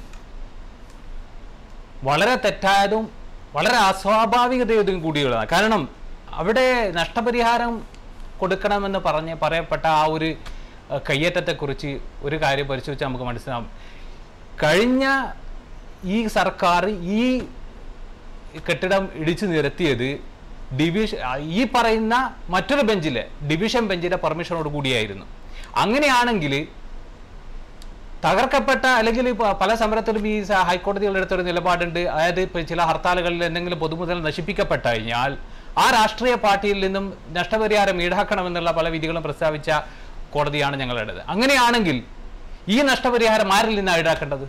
Speaker 7: വളരെ തെറ്റായതും വളരെ അസ്വാഭാവികതയും കൂടിയുള്ളതാണ്. കാരണം അവിടെ നഷ്ടപരിഹാരം കൊടുക്കണമെന്ന് പറഞ്ഞ് പറയപ്പെട്ട ആ ഒരു കയ്യേറ്റത്തെക്കുറിച്ച് ഒരു കാര്യം പരിശോധിച്ചാൽ നമുക്ക് മനസ്സിലാവും. കഴിഞ്ഞ ഈ സർക്കാർ ഈ കെട്ടിടം ഇടിച്ചു നിരത്തിയത് ഡിവിഷൻ ഈ പറയുന്ന മറ്റൊരു ബെഞ്ചിലെ ഡിവിഷൻ ബെഞ്ചിന്റെ പെർമിഷനോട് കൂടിയായിരുന്നു. അങ്ങനെയാണെങ്കിൽ തകർക്കപ്പെട്ട അല്ലെങ്കിൽ പല സമരത്തിലും ഈ ഹൈക്കോടതികളുടെ അടുത്തൊരു നിലപാടുണ്ട്. അതായത് ഇപ്പോൾ ചില ഹർത്താലുകളിൽ എന്തെങ്കിലും പൊതുമുതൽ നശിപ്പിക്കപ്പെട്ടു കഴിഞ്ഞാൽ ആ രാഷ്ട്രീയ പാർട്ടിയിൽ നിന്നും നഷ്ടപരിഹാരം ഈടാക്കണമെന്നുള്ള പല വിധികളും പ്രസ്താവിച്ച കോടതിയാണ് ഞങ്ങളുടേത്. അങ്ങനെയാണെങ്കിൽ ഈ നഷ്ടപരിഹാരം ആരിൽ നിന്നാണ് ഈടാക്കേണ്ടത്?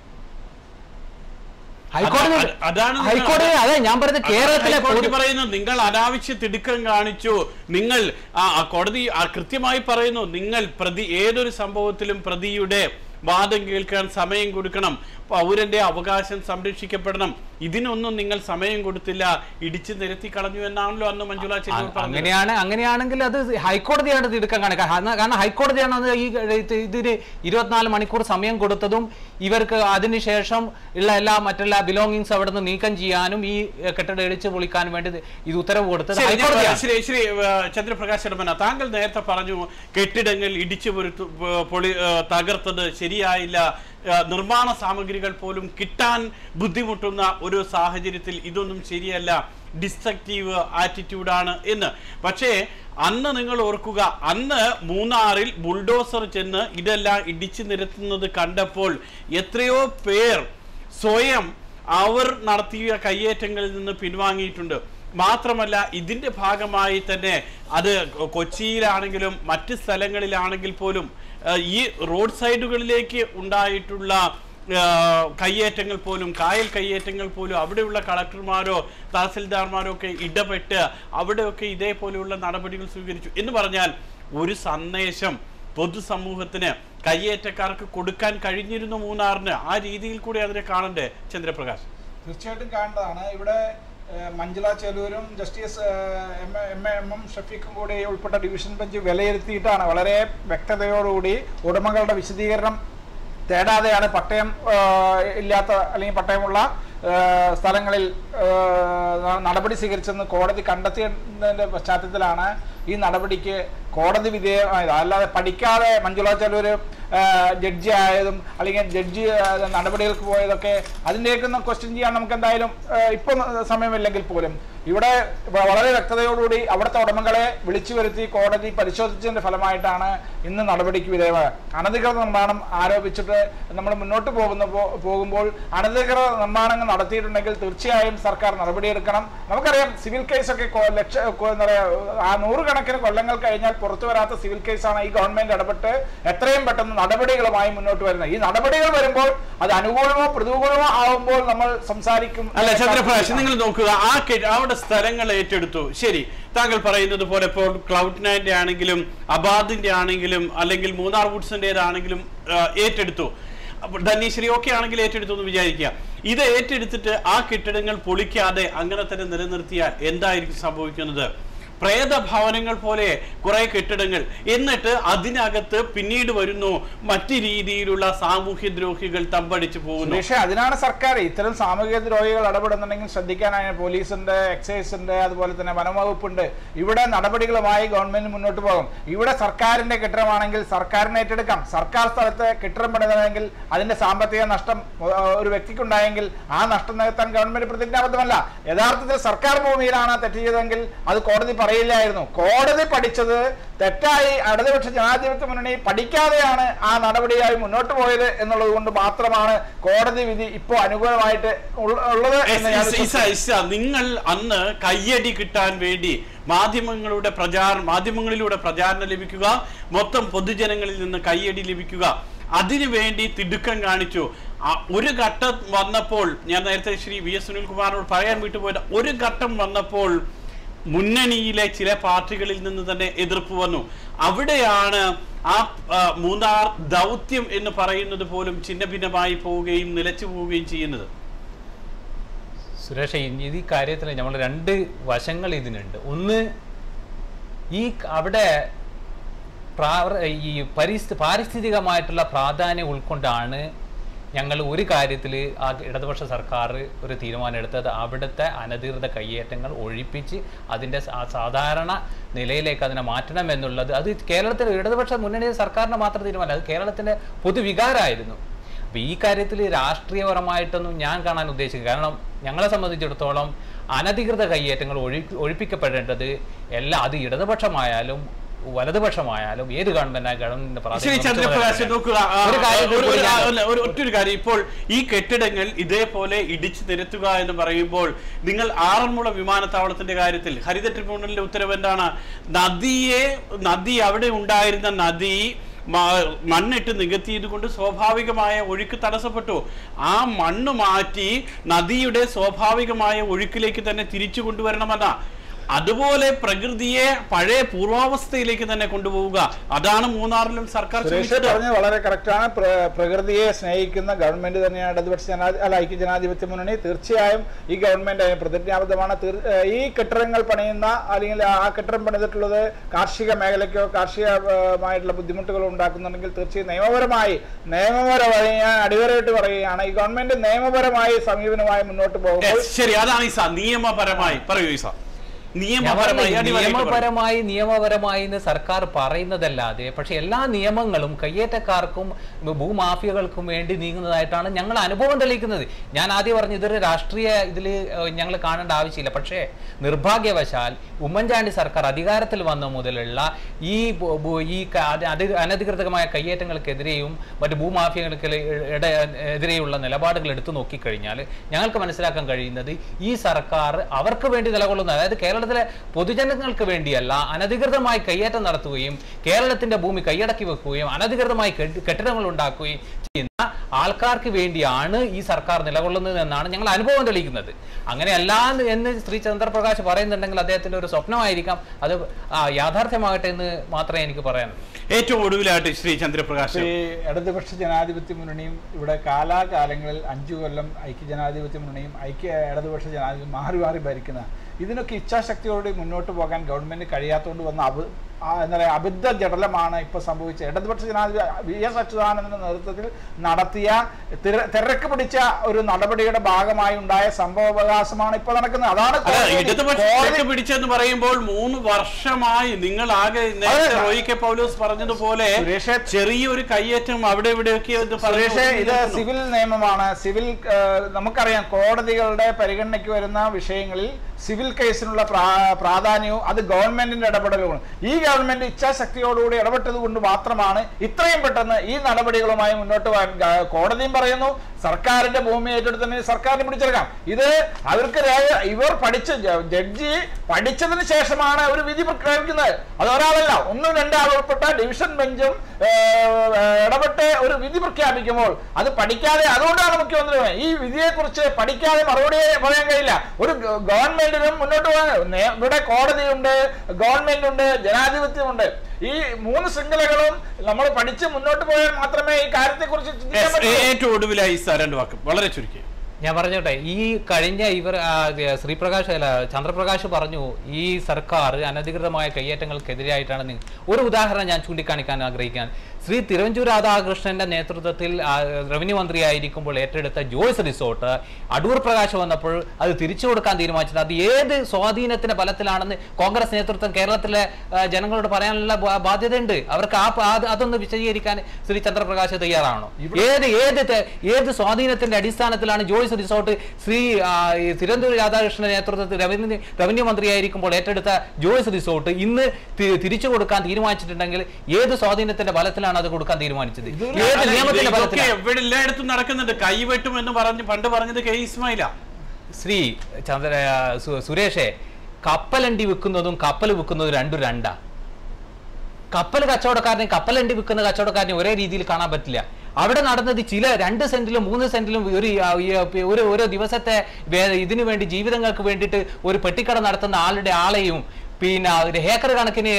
Speaker 7: ഹൈക്കോടതി. ഹൈക്കോടതി അതെ ഞാൻ പറഞ്ഞത് കേരളത്തിലെ
Speaker 1: കോടതി പറയുന്നു നിങ്ങൾ അനാവശ്യ തിടുക്കം കാണിച്ചു. നിങ്ങൾ കോടതി കൃത്യമായി പറയുന്നു, നിങ്ങൾ പ്രതി ഏതൊരു സംഭവത്തിലും പ്രതിയുടെ വാദം കേൾക്കാൻ സമയം കൊടുക്കണം, പൗരന്റെ അവകാശം സംരക്ഷിക്കപ്പെടണം. ഇതിനൊന്നും നിങ്ങൾ സമയം കൊടുത്തില്ല, ഇടിച്ചു നിരത്തി കളഞ്ഞു എന്നാണല്ലോ അന്ന് മഞ്ജുള ചെല്ലൂർ പറഞ്ഞത്.
Speaker 7: അങ്ങനെയാണ് അങ്ങനെയാണെങ്കിൽ അത് ഹൈക്കോടതിയാണ് തിടുക്കം കാണിക്കുക. കാരണം ഹൈക്കോടതിയാണ് ഈ ഇതിന് ഇരുപത്തിനാല് മണിക്കൂർ സമയം കൊടുത്തതും ഇവർക്ക് അതിനുശേഷം ഉള്ള എല്ലാ മറ്റുള്ള ബിലോങ്ങിങ്സ് അവിടെ നിന്ന് നീക്കം ചെയ്യാനും ഈ കെട്ടിടം ഇടിച്ചു പൊളിക്കാനും വേണ്ടി ഇത് ഉത്തരവ് കൊടുത്തത് ഹൈക്കോടതിയാണ്.
Speaker 1: ശ്രീ ശ്രീ ചന്ദ്രപ്രകാശ് ശർമ്മ, താങ്കൾ നേരത്തെ പറഞ്ഞു കെട്ടിടങ്ങൾ ഇടിച്ചു പൊളി തകർത്തത് ശരിയായില്ല, നിർമ്മാണ സാമഗ്രികൾ പോലും കിട്ടാൻ ബുദ്ധിമുട്ടുന്ന ഒരു സാഹചര്യത്തിൽ ഇതൊന്നും ശരിയല്ല, ഡിസ്ട്രക്റ്റീവ് ആറ്റിറ്റ്യൂഡാണ് എന്ന്. പക്ഷേ അന്ന് നിങ്ങൾ ഓർക്കുക, അന്ന് മൂന്നാറിൽ ബുൾഡോസർ ചെന്ന് ഇതെല്ലാം ഇടിച്ചു നിരത്തുന്നത് കണ്ടപ്പോൾ എത്രയോ പേർ സ്വയം അവർ നടത്തിയ കയ്യേറ്റങ്ങളിൽ നിന്ന് പിൻവാങ്ങിയിട്ടുണ്ട്. മാത്രമല്ല ഇതിന്റെ ഭാഗമായി തന്നെ അത് കൊച്ചിയിലാണെങ്കിലും മറ്റ് സ്ഥലങ്ങളിലാണെങ്കിൽ പോലും ഈ റോഡ് സൈഡുകളിലേക്ക് ഉണ്ടായിട്ടുള്ള കയ്യേറ്റങ്ങൾ പോലും, കായൽ കയ്യേറ്റങ്ങൾ പോലും അവിടെയുള്ള കളക്ടർമാരോ തഹസിൽദാർമാരോ ഒക്കെ ഇടപെട്ട് അവിടെയൊക്കെ ഇതേപോലെയുള്ള നടപടികൾ സ്വീകരിച്ചു എന്ന് പറഞ്ഞാൽ ഒരു സന്ദേശം പൊതുസമൂഹത്തിന് കയ്യേറ്റക്കാർക്ക് കൊടുക്കാൻ കഴിഞ്ഞിരുന്നു മൂന്നാറിന്. ആ രീതിയിൽ കൂടി അതിനെ കാണണ്ടേ ചന്ദ്രപ്രകാശ്?
Speaker 3: തീർച്ചയായിട്ടും കാണേണ്ടതാണ്. ഇവിടെ മഞ്ജുള ചെല്ലൂരും justice M M M M ഷഫീഖും കൂടി ഉൾപ്പെട്ട ഡിവിഷൻ ബെഞ്ച് വിലയിരുത്തിയിട്ടാണ് വളരെ വ്യക്തതയോടുകൂടി ഉടമകളുടെ വിശദീകരണം തേടാതെയാണ് പട്ടയം ഇല്ലാത്ത അല്ലെങ്കിൽ പട്ടയമുള്ള സ്ഥലങ്ങളിൽ നടപടി സ്വീകരിച്ചെന്ന് കോടതി കണ്ടെത്തിയതിൻ്റെ പശ്ചാത്തലത്തിലാണ് ഈ നടപടിക്ക് കോടതി വിധേയമായത്. അല്ലാതെ പഠിക്കാതെ മഞ്ജുള ചെല്ലൂർ ജഡ്ജി ആയതും അല്ലെങ്കിൽ ജഡ്ജി നടപടികൾക്ക് പോയതൊക്കെ അതിൻ്റെയൊക്കെ ക്വസ്റ്റ്യൻ ചെയ്യാൻ നമുക്ക് എന്തായാലും ഇപ്പം സമയമില്ലെങ്കിൽ പോലും ഇവിടെ വളരെ വ്യക്തതയോടുകൂടി അവിടുത്തെ ഉടമകളെ വിളിച്ചു വരുത്തി കോടതി പരിശോധിച്ചതിന്റെ ഫലമായിട്ടാണ് ഇന്ന് നടപടിക്ക് വിധേയമായത്. അനധികൃത നിർമ്മാണം ആരോപിച്ചിട്ട് നമ്മൾ മുന്നോട്ട് പോകുന്ന പോകുമ്പോൾ അനധികൃത നിർമ്മാണങ്ങൾ നടത്തിയിട്ടുണ്ടെങ്കിൽ തീർച്ചയായും സർക്കാർ നടപടിയെടുക്കണം. നമുക്കറിയാം സിവിൽ കേസൊക്കെ ലക്ഷ എന്താ പറയുക ആ നൂറുകണക്കിന് കൊല്ലങ്ങൾ കഴിഞ്ഞാൽ പുറത്തു വരാത്ത സിവിൽ കേസാണ് ഈ ഗവൺമെന്റ് ഇടപെട്ട് എത്രയും പെട്ടെന്ന് നടപടികളുമായി മുന്നോട്ട് വരുന്നത്. ഈ നടപടികൾ വരുമ്പോൾ അത് അനുകൂലമോ പ്രതികൂലമോ ആവുമ്പോൾ നമ്മൾ സംസാരിക്കും.
Speaker 1: അല്ല ചന്ദ്രപ്രകാശ്, നിങ്ങൾ നോക്കുക, ആ അവിടെ സ്ഥലങ്ങൾ ഏറ്റെടുത്തു. ശരി, താങ്കൾ പറയുന്നത് പോലെ ഇപ്പോൾ ക്ലൗഡ് നയന്റെ ആണെങ്കിലും അബാദിന്റെ ആണെങ്കിലും അല്ലെങ്കിൽ മൂന്നാർ വുഡ്സിന്റേതാണെങ്കിലും ഏറ്റെടുത്തു. ധനീശ്വരി ഒക്കെ ആണെങ്കിൽ ഏറ്റെടുത്തു എന്ന് വിചാരിക്കുക. ഇത് ഏറ്റെടുത്തിട്ട് ആ കെട്ടിടങ്ങൾ പൊളിക്കാതെ അങ്ങനെ തന്നെ നിലനിർത്തിയാൽ എന്തായിരിക്കും സംഭവിക്കുന്നത്? പ്രേതഭവനങ്ങൾ പോലെ കുറെ കെട്ടിടങ്ങൾ, എന്നിട്ട് അതിനകത്ത് പിന്നീട് വരുന്നു മറ്റു രീതിയിലുള്ള സാമൂഹ്യ ദ്രോഹികൾ തമ്പടിച്ചു പോകുന്നു.
Speaker 3: പക്ഷേ അതിനാണ് സർക്കാർ ഇത്തരം സാമൂഹ്യ ദ്രോഹികൾ ഇടപെടുന്നുണ്ടെങ്കിൽ ശ്രദ്ധിക്കാനാണ് പോലീസുണ്ട്, എക്സൈസുണ്ട്, അതുപോലെ തന്നെ വനംവകുപ്പുണ്ട്. ഇവിടെ നടപടികളുമായി ഗവൺമെന്റ് മുന്നോട്ട് പോകും. ഇവിടെ സർക്കാരിന്റെ കെട്ടിടമാണെങ്കിൽ സർക്കാരിനെ ഏറ്റെടുക്കാം. സർക്കാർ സ്ഥലത്ത് കെട്ടിടം പണിതണമെങ്കിൽ അതിന്റെ സാമ്പത്തിക നഷ്ടം ഒരു വ്യക്തിക്കുണ്ടായെങ്കിൽ ആ നഷ്ടം നികത്താൻ ഗവൺമെന്റ് പ്രതിജ്ഞാബദ്ധമല്ല. യഥാർത്ഥത്തിൽ സർക്കാർ ഭൂമിയിലാണ് തെറ്റ് ചെയ്തതെങ്കിൽ അത് കോടതി പറയില്ലായിരുന്നു. കോടതി പഠിച്ചത് തെറ്റായി ഇടതുപക്ഷ ജനാധിപത്യ മുന്നണി പഠിക്കാതെയാണ് ആ നടപടിയായി മുന്നോട്ട് പോയത് എന്നുള്ളത് കൊണ്ട് മാത്രമാണ് കോടതി വിധി ഇപ്പോൾ അനുകൂലമായിട്ട് ഉള്ളത്.
Speaker 1: നിങ്ങൾ അന്ന് കയ്യടി കിട്ടാൻ വേണ്ടി മാധ്യമങ്ങളുടെ പ്രചാര മാധ്യമങ്ങളിലൂടെ പ്രചാരണം ലഭിക്കുക, മൊത്തം പൊതുജനങ്ങളിൽ നിന്ന് കയ്യടി ലഭിക്കുക, അതിനു വേണ്ടി തിടുക്കം കാണിച്ചു. ഒരു ഘട്ടം വന്നപ്പോൾ, ഞാൻ നേരത്തെ ശ്രീ വി എസ് സുനിൽകുമാറിനോട് പറയാൻ വിട്ടുപോയത്, ഒരു ഘട്ടം വന്നപ്പോൾ മുന്നണിയിലെ ചില പാർട്ടികളിൽ നിന്ന് തന്നെ എതിർപ്പ് വന്നു. അവിടെയാണ് ആ മൂന്നാർ ദൗത്യം എന്ന് പറയുന്നത് പോലും ചിന്ന ഭിന്നമായി പോവുകയും നിലച്ചു പോവുകയും ചെയ്യുന്നത്.
Speaker 7: സുരേഷ്, ഈ കാര്യത്തിൽ നമ്മൾ രണ്ട് വശങ്ങൾ ഇതിനുണ്ട്. ഒന്ന്, ഈ അവിടെ ഈ പരിസ്ഥിതി പാരിസ്ഥിതികമായിട്ടുള്ള പ്രാധാന്യം ഉൾക്കൊണ്ടാണ് ഞങ്ങൾ ഒരു കാര്യത്തിൽ ആ ഇടതുപക്ഷ സർക്കാർ ഒരു തീരുമാനം എടുത്തത്. അവിടുത്തെ അനധികൃത കയ്യേറ്റങ്ങൾ ഒഴിപ്പിച്ച് അതിൻ്റെ സാധാരണ നിലയിലേക്ക് അതിനെ മാറ്റണം എന്നുള്ളത്. അത് കേരളത്തിൽ ഇടതുപക്ഷ മുന്നണി സർക്കാരിന് മാത്രം തീരുമാനമല്ല, അത് കേരളത്തിൻ്റെ പൊതുവികാരമായിരുന്നു. അപ്പോൾ ഈ കാര്യത്തിൽ രാഷ്ട്രീയപരമായിട്ടൊന്നും ഞാൻ കാണാൻ ഉദ്ദേശിക്കുക. കാരണം ഞങ്ങളെ സംബന്ധിച്ചിടത്തോളം അനധികൃത കയ്യേറ്റങ്ങൾ ഒഴി ഒഴിപ്പിക്കപ്പെടേണ്ടത് എല്ലാ അത് ഇടതുപക്ഷമായാലും വലതുപക്ഷമായാലും ഏത് ഗവൺമെന്റ്
Speaker 1: ഒറ്റൊരു കാര്യം, ഇപ്പോൾ ഈ കെട്ടിടങ്ങൾ ഇതേപോലെ ഇടിച്ചു നിരത്തുക എന്ന് പറയുമ്പോൾ നിങ്ങൾ ആറന്മുള വിമാനത്താവളത്തിന്റെ കാര്യത്തിൽ ഹരിത ട്രിബ്യൂണലിന്റെ ഉത്തരവ് എന്താണ്? നദിയെ നദി അവിടെ ഉണ്ടായിരുന്ന നദി മണ്ണിട്ട് നികത്തിയത് കൊണ്ട് സ്വാഭാവികമായ ഒഴുക്ക് തടസ്സപ്പെട്ടു. ആ മണ്ണ് മാറ്റി നദിയുടെ സ്വാഭാവികമായ ഒഴുക്കിലേക്ക് തന്നെ തിരിച്ചു കൊണ്ടുവരണമെന്നാ. അതുപോലെ പ്രകൃതിയെ പഴയ പൂർവാവസ്ഥയിലേക്ക് തന്നെ കൊണ്ടുപോവുക, അതാണ് മൂന്നാറിലും സർക്കാർ
Speaker 3: പറഞ്ഞത്. വളരെ കറക്റ്റാണ്. പ്രകൃതിയെ സ്നേഹിക്കുന്ന ഗവൺമെന്റ് തന്നെയാണ് ഇടതുപക്ഷ ജനാധി അല്ല ഐക്യ ജനാധിപത്യ മുന്നണി. തീർച്ചയായും ഈ ഗവൺമെന്റ് അതിന് പ്രതിജ്ഞാബദ്ധമാണ്. ഈ കെട്ടിടങ്ങൾ പണിയുന്ന അല്ലെങ്കിൽ ആ കെട്ടിടം പണിതിട്ടുള്ളത് കാർഷിക മേഖലയ്ക്കോ കാർഷികമായിട്ടുള്ള ബുദ്ധിമുട്ടുകൾ ഉണ്ടാക്കുന്നുണ്ടെങ്കിൽ തീർച്ചയായും നിയമപരമായി നിയമപരമായി ഞാൻ അടിവരയിട്ട് പറയുകയാണ്, ഈ ഗവൺമെന്റ് നിയമപരമായി സമീപനമായി മുന്നോട്ട് പോകും.
Speaker 1: ശരി, അതാണ് ഈസ നിയമപരമായി പറയൂ. ഈസ
Speaker 7: നിയമപരമായി നിയമപരമായി എന്ന് സർക്കാർ പറയുന്നതല്ലാതെ പക്ഷെ എല്ലാ നിയമങ്ങളും കയ്യേറ്റക്കാർക്കും ഭൂമാഫിയകൾക്കും വേണ്ടി നീങ്ങുന്നതായിട്ടാണ് ഞങ്ങൾ അനുഭവം തെളിയിക്കുന്നത്. ഞാൻ ആദ്യം പറഞ്ഞു ഇതൊരു രാഷ്ട്രീയ ഇതിൽ ഞങ്ങൾ കാണേണ്ട ആവശ്യമില്ല. പക്ഷേ നിർഭാഗ്യവശാൽ ഉമ്മൻചാണ്ടി സർക്കാർ അധികാരത്തിൽ വന്ന മുതലുള്ള ഈ ഈ അനധികൃതമായ കയ്യേറ്റങ്ങൾക്കെതിരെയും മറ്റ് ഭൂമാഫിയകൾക്ക് എതിരെയുള്ള നിലപാടുകൾ എടുത്തു നോക്കിക്കഴിഞ്ഞാൽ ഞങ്ങൾക്ക് മനസ്സിലാക്കാൻ കഴിയുന്നത് ഈ സർക്കാർ അവർക്ക് വേണ്ടി നിലകൊള്ളുന്ന, അതായത് കേരളത്തിലെ പൊതുജനങ്ങൾക്ക് വേണ്ടിയല്ല, അനധികൃതമായി കയ്യേറ്റം നടത്തുകയും കേരളത്തിന്റെ ഭൂമി കൈയടക്കി വെക്കുകയും അനധികൃതമായി കെട്ടിടങ്ങൾ ഉണ്ടാക്കുകയും ചെയ്യുന്ന ആൾക്കാർക്ക് വേണ്ടിയാണ് ഈ സർക്കാർ നിലകൊള്ളുന്നത് എന്നാണ് ഞങ്ങൾ അനുഭവം തെളിയിക്കുന്നത്. അങ്ങനെയല്ല എന്ന് ശ്രീ ചന്ദ്രപ്രകാശ് പറയുന്നുണ്ടെങ്കിൽ അദ്ദേഹത്തിന്റെ ഒരു സ്വപ്നമായിരിക്കാം, അത് യാഥാർത്ഥ്യമാകട്ടെ എന്ന് മാത്രമേ എനിക്ക് പറയാനുള്ളൂ.
Speaker 1: ഏറ്റവും ഒടുവിലായിട്ട് ശ്രീ ചന്ദ്രപ്രകാശ്,
Speaker 3: ഈ ഇടതുപക്ഷ ജനാധിപത്യ മുന്നണിയും ഇവിടെ കാലാകാലങ്ങളിൽ അഞ്ചു കൊല്ലം ഐക്യ ജനാധിപത്യ മുന്നണിയും ഐക്യ ഇടതുപക്ഷ ജനാധിപത്യം മാറി മാറി ഭരിക്കുന്ന, ഇതിനൊക്കെ ഇച്ഛാശക്തിയോടെ മുന്നോട്ട് പോകാൻ ഗവൺമെന്റ് കഴിയാത്തതുകൊണ്ട് വന്ന അബ് എന്താ പറയുക അബദ്ധ ജടലമാണ് ഇപ്പോൾ സംഭവിച്ചത്. ഇടതുപക്ഷ ജനാധിപത്യ വി എസ് അച്യുതാനന്ദന്റെ നേതൃത്വത്തിൽ നടത്തിയ തിരക്ക് പിടിച്ച ഒരു നടപടിയുടെ ഭാഗമായി ഉണ്ടായ സംഭവാവകാശമാണ് ഇപ്പോൾ നടക്കുന്നത്. അതാണ്
Speaker 1: ഇടതുപക്ഷ പിടിച്ചെന്ന് പറയുമ്പോൾ മൂന്ന് വർഷമായി നിങ്ങൾ ആകെ റോയി കെ പൗലോസ് പറഞ്ഞതുപോലെ ചെറിയൊരു കയ്യേറ്റം അവിടെ ഇവിടെയൊക്കെ.
Speaker 3: ഇത് സിവിൽ നിയമമാണ്. സിവിൽ നമുക്കറിയാം, കോടതികളുടെ പരിഗണനയ്ക്ക് വരുന്ന വിഷയങ്ങളിൽ സിവിൽ കേസിനുള്ള പ്രാധാന്യവും അത് ഗവൺമെന്റിന്റെ ഇടപെടലുമാണ്. ഈ ഗവൺമെന്റ് ഇച്ഛാശക്തിയോടുകൂടി ഇടപെട്ടത് കൊണ്ട് മാത്രമാണ് ഇത്രയും പെട്ടെന്ന് ഈ നടപടികളുമായി മുന്നോട്ട് പോകാൻ. കോടതിയും പറയുന്നു സർക്കാരിന്റെ ഭൂമി ഏറ്റെടുത്തതിന് സർക്കാരിന് പിടിച്ചെടുക്കാം. ഇത് അവർക്ക് ഇവർ പഠിച്ച ജഡ്ജി പഠിച്ചതിന് ശേഷമാണ് ഒരു വിധി പ്രഖ്യാപിക്കുന്നത്. അത് ഒരാളല്ല, ഒന്നും രണ്ടാൾ ഉൾപ്പെട്ട ഡിവിഷൻ ബെഞ്ചും ഇടപെട്ട് ഒരു വിധി പ്രഖ്യാപിക്കുമ്പോൾ അത് പഠിക്കാതെ, അതുകൊണ്ടാണ് മുഖ്യമന്ത്രി ഈ വിധിയെ കുറിച്ച് പഠിക്കാതെ മറുപടി പറയാൻ കഴിയില്ല. ഒരു ഗവൺമെന്റിനും മുന്നോട്ട് പോകാൻ ഇവിടെ കോടതിയുണ്ട്, ഗവൺമെന്റ് ഉണ്ട്, ജനാധിപത്യമുണ്ട്. ഈ മൂന്ന് ശൃംഖലകളും നമ്മൾ പഠിച്ച് മുന്നോട്ട് പോയാൽ മാത്രമേ ഈ കാര്യത്തെ കുറിച്ച് ചിന്തിക്കാൻ പറ്റൂ.
Speaker 1: ഏറ്റവും ഒടുവിലായി സാർ രണ്ട് വാക്ക് വളരെ ചുരുക്കി
Speaker 7: ഞാൻ പറഞ്ഞോട്ടെ. ഈ കഴിഞ്ഞ ഇവർ ശ്രീപ്രകാശ് അല്ല ചന്ദ്രപ്രകാശ് പറഞ്ഞു ഈ സർക്കാർ അനധികൃതമായ കയ്യേറ്റങ്ങൾക്കെതിരായിട്ടാണ്. ഒരു ഉദാഹരണം ഞാൻ ചൂണ്ടിക്കാണിക്കാൻ ആഗ്രഹിക്കാൻ, ശ്രീ തിരുവഞ്ചൂർ രാധാകൃഷ്ണന്റെ നേതൃത്വത്തിൽ റവന്യൂ മന്ത്രിയായിരിക്കുമ്പോൾ ഏറ്റെടുത്ത ജോയ്സ് റിസോർട്ട് അടൂർ പ്രകാശ് വന്നപ്പോൾ അത് തിരിച്ചു കൊടുക്കാൻ തീരുമാനിച്ചത് അത് ഏത് സ്വാധീനത്തിന്റെ ബലത്തിലാണെന്ന് കോൺഗ്രസ് നേതൃത്വം കേരളത്തിലെ ജനങ്ങളോട് പറയാനുള്ള ബാധ്യതയുണ്ട്. അവർക്ക് ആ അതൊന്ന് വിശദീകരിക്കാൻ ശ്രീ ചന്ദ്രപ്രകാശ് തയ്യാറാണോ? ഏത് ഏത് ഏത് സ്വാധീനത്തിന്റെ അടിസ്ഥാനത്തിലാണ് ജോയ്സ് റിസോർട്ട് ശ്രീ തിരുവനന്തപുരം രാധാകൃഷ്ണന്റെ നേതൃത്വത്തിൽ റവന്യൂ റവന്യൂ മന്ത്രിയായിരിക്കുമ്പോൾ ഏറ്റെടുത്ത ജോയ്സ് റിസോർട്ട് ഇന്ന് തിരിച്ചു കൊടുക്കാൻ തീരുമാനിച്ചിട്ടുണ്ടെങ്കിൽ ഏത് സ്വാധീനത്തിന്റെ ബലത്തിലാണ് അത് കൊടുക്കാൻ തീരുമാനിച്ചത്? ഏത് നിയമത്തിന്റെ ബലത്തിലാണ്?
Speaker 1: എല്ലായിടത്തും നടക്കുന്നുണ്ട്. കൈവെട്ടും എന്ന് പറഞ്ഞ് പണ്ട് പറഞ്ഞത് കെ ഇസ്മായില.
Speaker 7: ശ്രീ ചന്ദ്ര സുരേഷേ, കപ്പലണ്ടി വിൽക്കുന്നതും കപ്പൽ വിൽക്കുന്നതും രണ്ടും രണ്ടാ. കപ്പൽ കച്ചവടക്കാരനെ കപ്പലണ്ടി വിൽക്കുന്ന കച്ചവടക്കാരനെ ഒരേ രീതിയിൽ കാണാൻ പറ്റില്ല. അവിടെ നടന്നത് ചില രണ്ട് സെന്റിലും മൂന്ന് സെന്റിലും ഒരു ഒരു ഓരോ ദിവസത്തെ ഇതിനു വേണ്ടി ജീവിതങ്ങൾക്ക് വേണ്ടിയിട്ട് ഒരു പെട്ടിക്കട നടത്തുന്ന ആളുടെ ആളെയും പിന്നെ ഒരു ഏക്കർ കണക്കിന്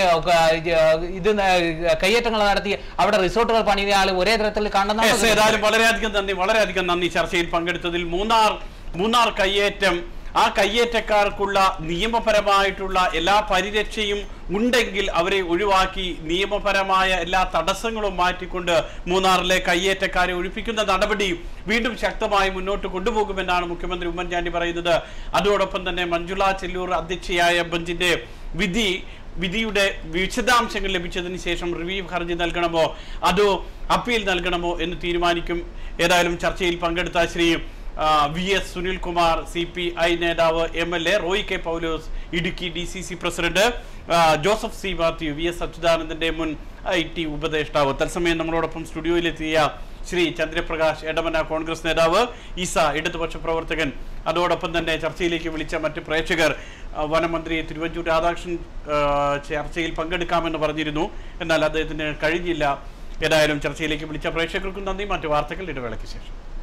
Speaker 7: ഇത് കയ്യേറ്റങ്ങൾ നടത്തി അവിടെ റിസോർട്ടുകൾ പണിയ ആൾ ഒരേ തരത്തിൽ കാണുന്ന.
Speaker 1: ഏതായാലും വളരെയധികം നന്ദി, വളരെയധികം നന്ദി ചർച്ചയിൽ പങ്കെടുത്തതിൽ. മൂന്നാർ മൂന്നാർ കയ്യേറ്റം, ആ കയ്യേറ്റക്കാർക്കുള്ള നിയമപരമായിട്ടുള്ള എല്ലാ പരിരക്ഷയും ഉണ്ടെങ്കിൽ അവരെ ഒഴിവാക്കി നിയമപരമായ എല്ലാ തടസ്സങ്ങളും മാറ്റിക്കൊണ്ട് മൂന്നാറിലെ കയ്യേറ്റക്കാരെ ഒഴിപ്പിക്കുന്ന നടപടി വീണ്ടും ശക്തമായി മുന്നോട്ട് കൊണ്ടുപോകുമെന്നാണ് മുഖ്യമന്ത്രി ഉമ്മൻചാണ്ടി പറയുന്നത്. അതോടൊപ്പം തന്നെ മഞ്ജുള ചെല്ലൂർ അധ്യക്ഷയായ ബെഞ്ചിന്റെ വിധി വിധിയുടെ വിശദാംശങ്ങൾ ലഭിച്ചതിന് ശേഷം റിവ്യൂ ഹർജി നൽകണമോ അതോ അപ്പീൽ നൽകണമോ എന്ന് തീരുമാനിക്കും. ഏതായാലും ചർച്ചയിൽ പങ്കെടുത്ത Shri V S Sunilkumar, C P I നേതാവ്, M L A Roy K Paulose, Idukki D C C president Joseph C Mathew, V S അച്യുതാനന്ദന്റെ മുൻ ഐ ടി ഉപദേഷ്ടാവ്, തത്സമയം നമ്മളോടൊപ്പം സ്റ്റുഡിയോയിലെത്തിയ ശ്രീ ചന്ദ്രപ്രകാശ് എടമന കോൺഗ്രസ് നേതാവ്, ഈസ ഇടതുപക്ഷ പ്രവർത്തകൻ, അതോടൊപ്പം തന്നെ ചർച്ചയിലേക്ക് വിളിച്ച മറ്റ് പ്രേക്ഷകർ. വനമന്ത്രി തിരുവഞ്ചൂർ രാധാകൃഷ്ണൻ ചർച്ചയിൽ പങ്കെടുക്കാമെന്ന് പറഞ്ഞിരുന്നു, എന്നാൽ അദ്ദേഹത്തിന് കഴിഞ്ഞില്ല. ഏതായാലും ചർച്ചയിലേക്ക് വിളിച്ച പ്രേക്ഷകർക്കും നന്ദി. മറ്റു വാർത്തകൾ ഇടവേളയ്ക്ക് ശേഷം.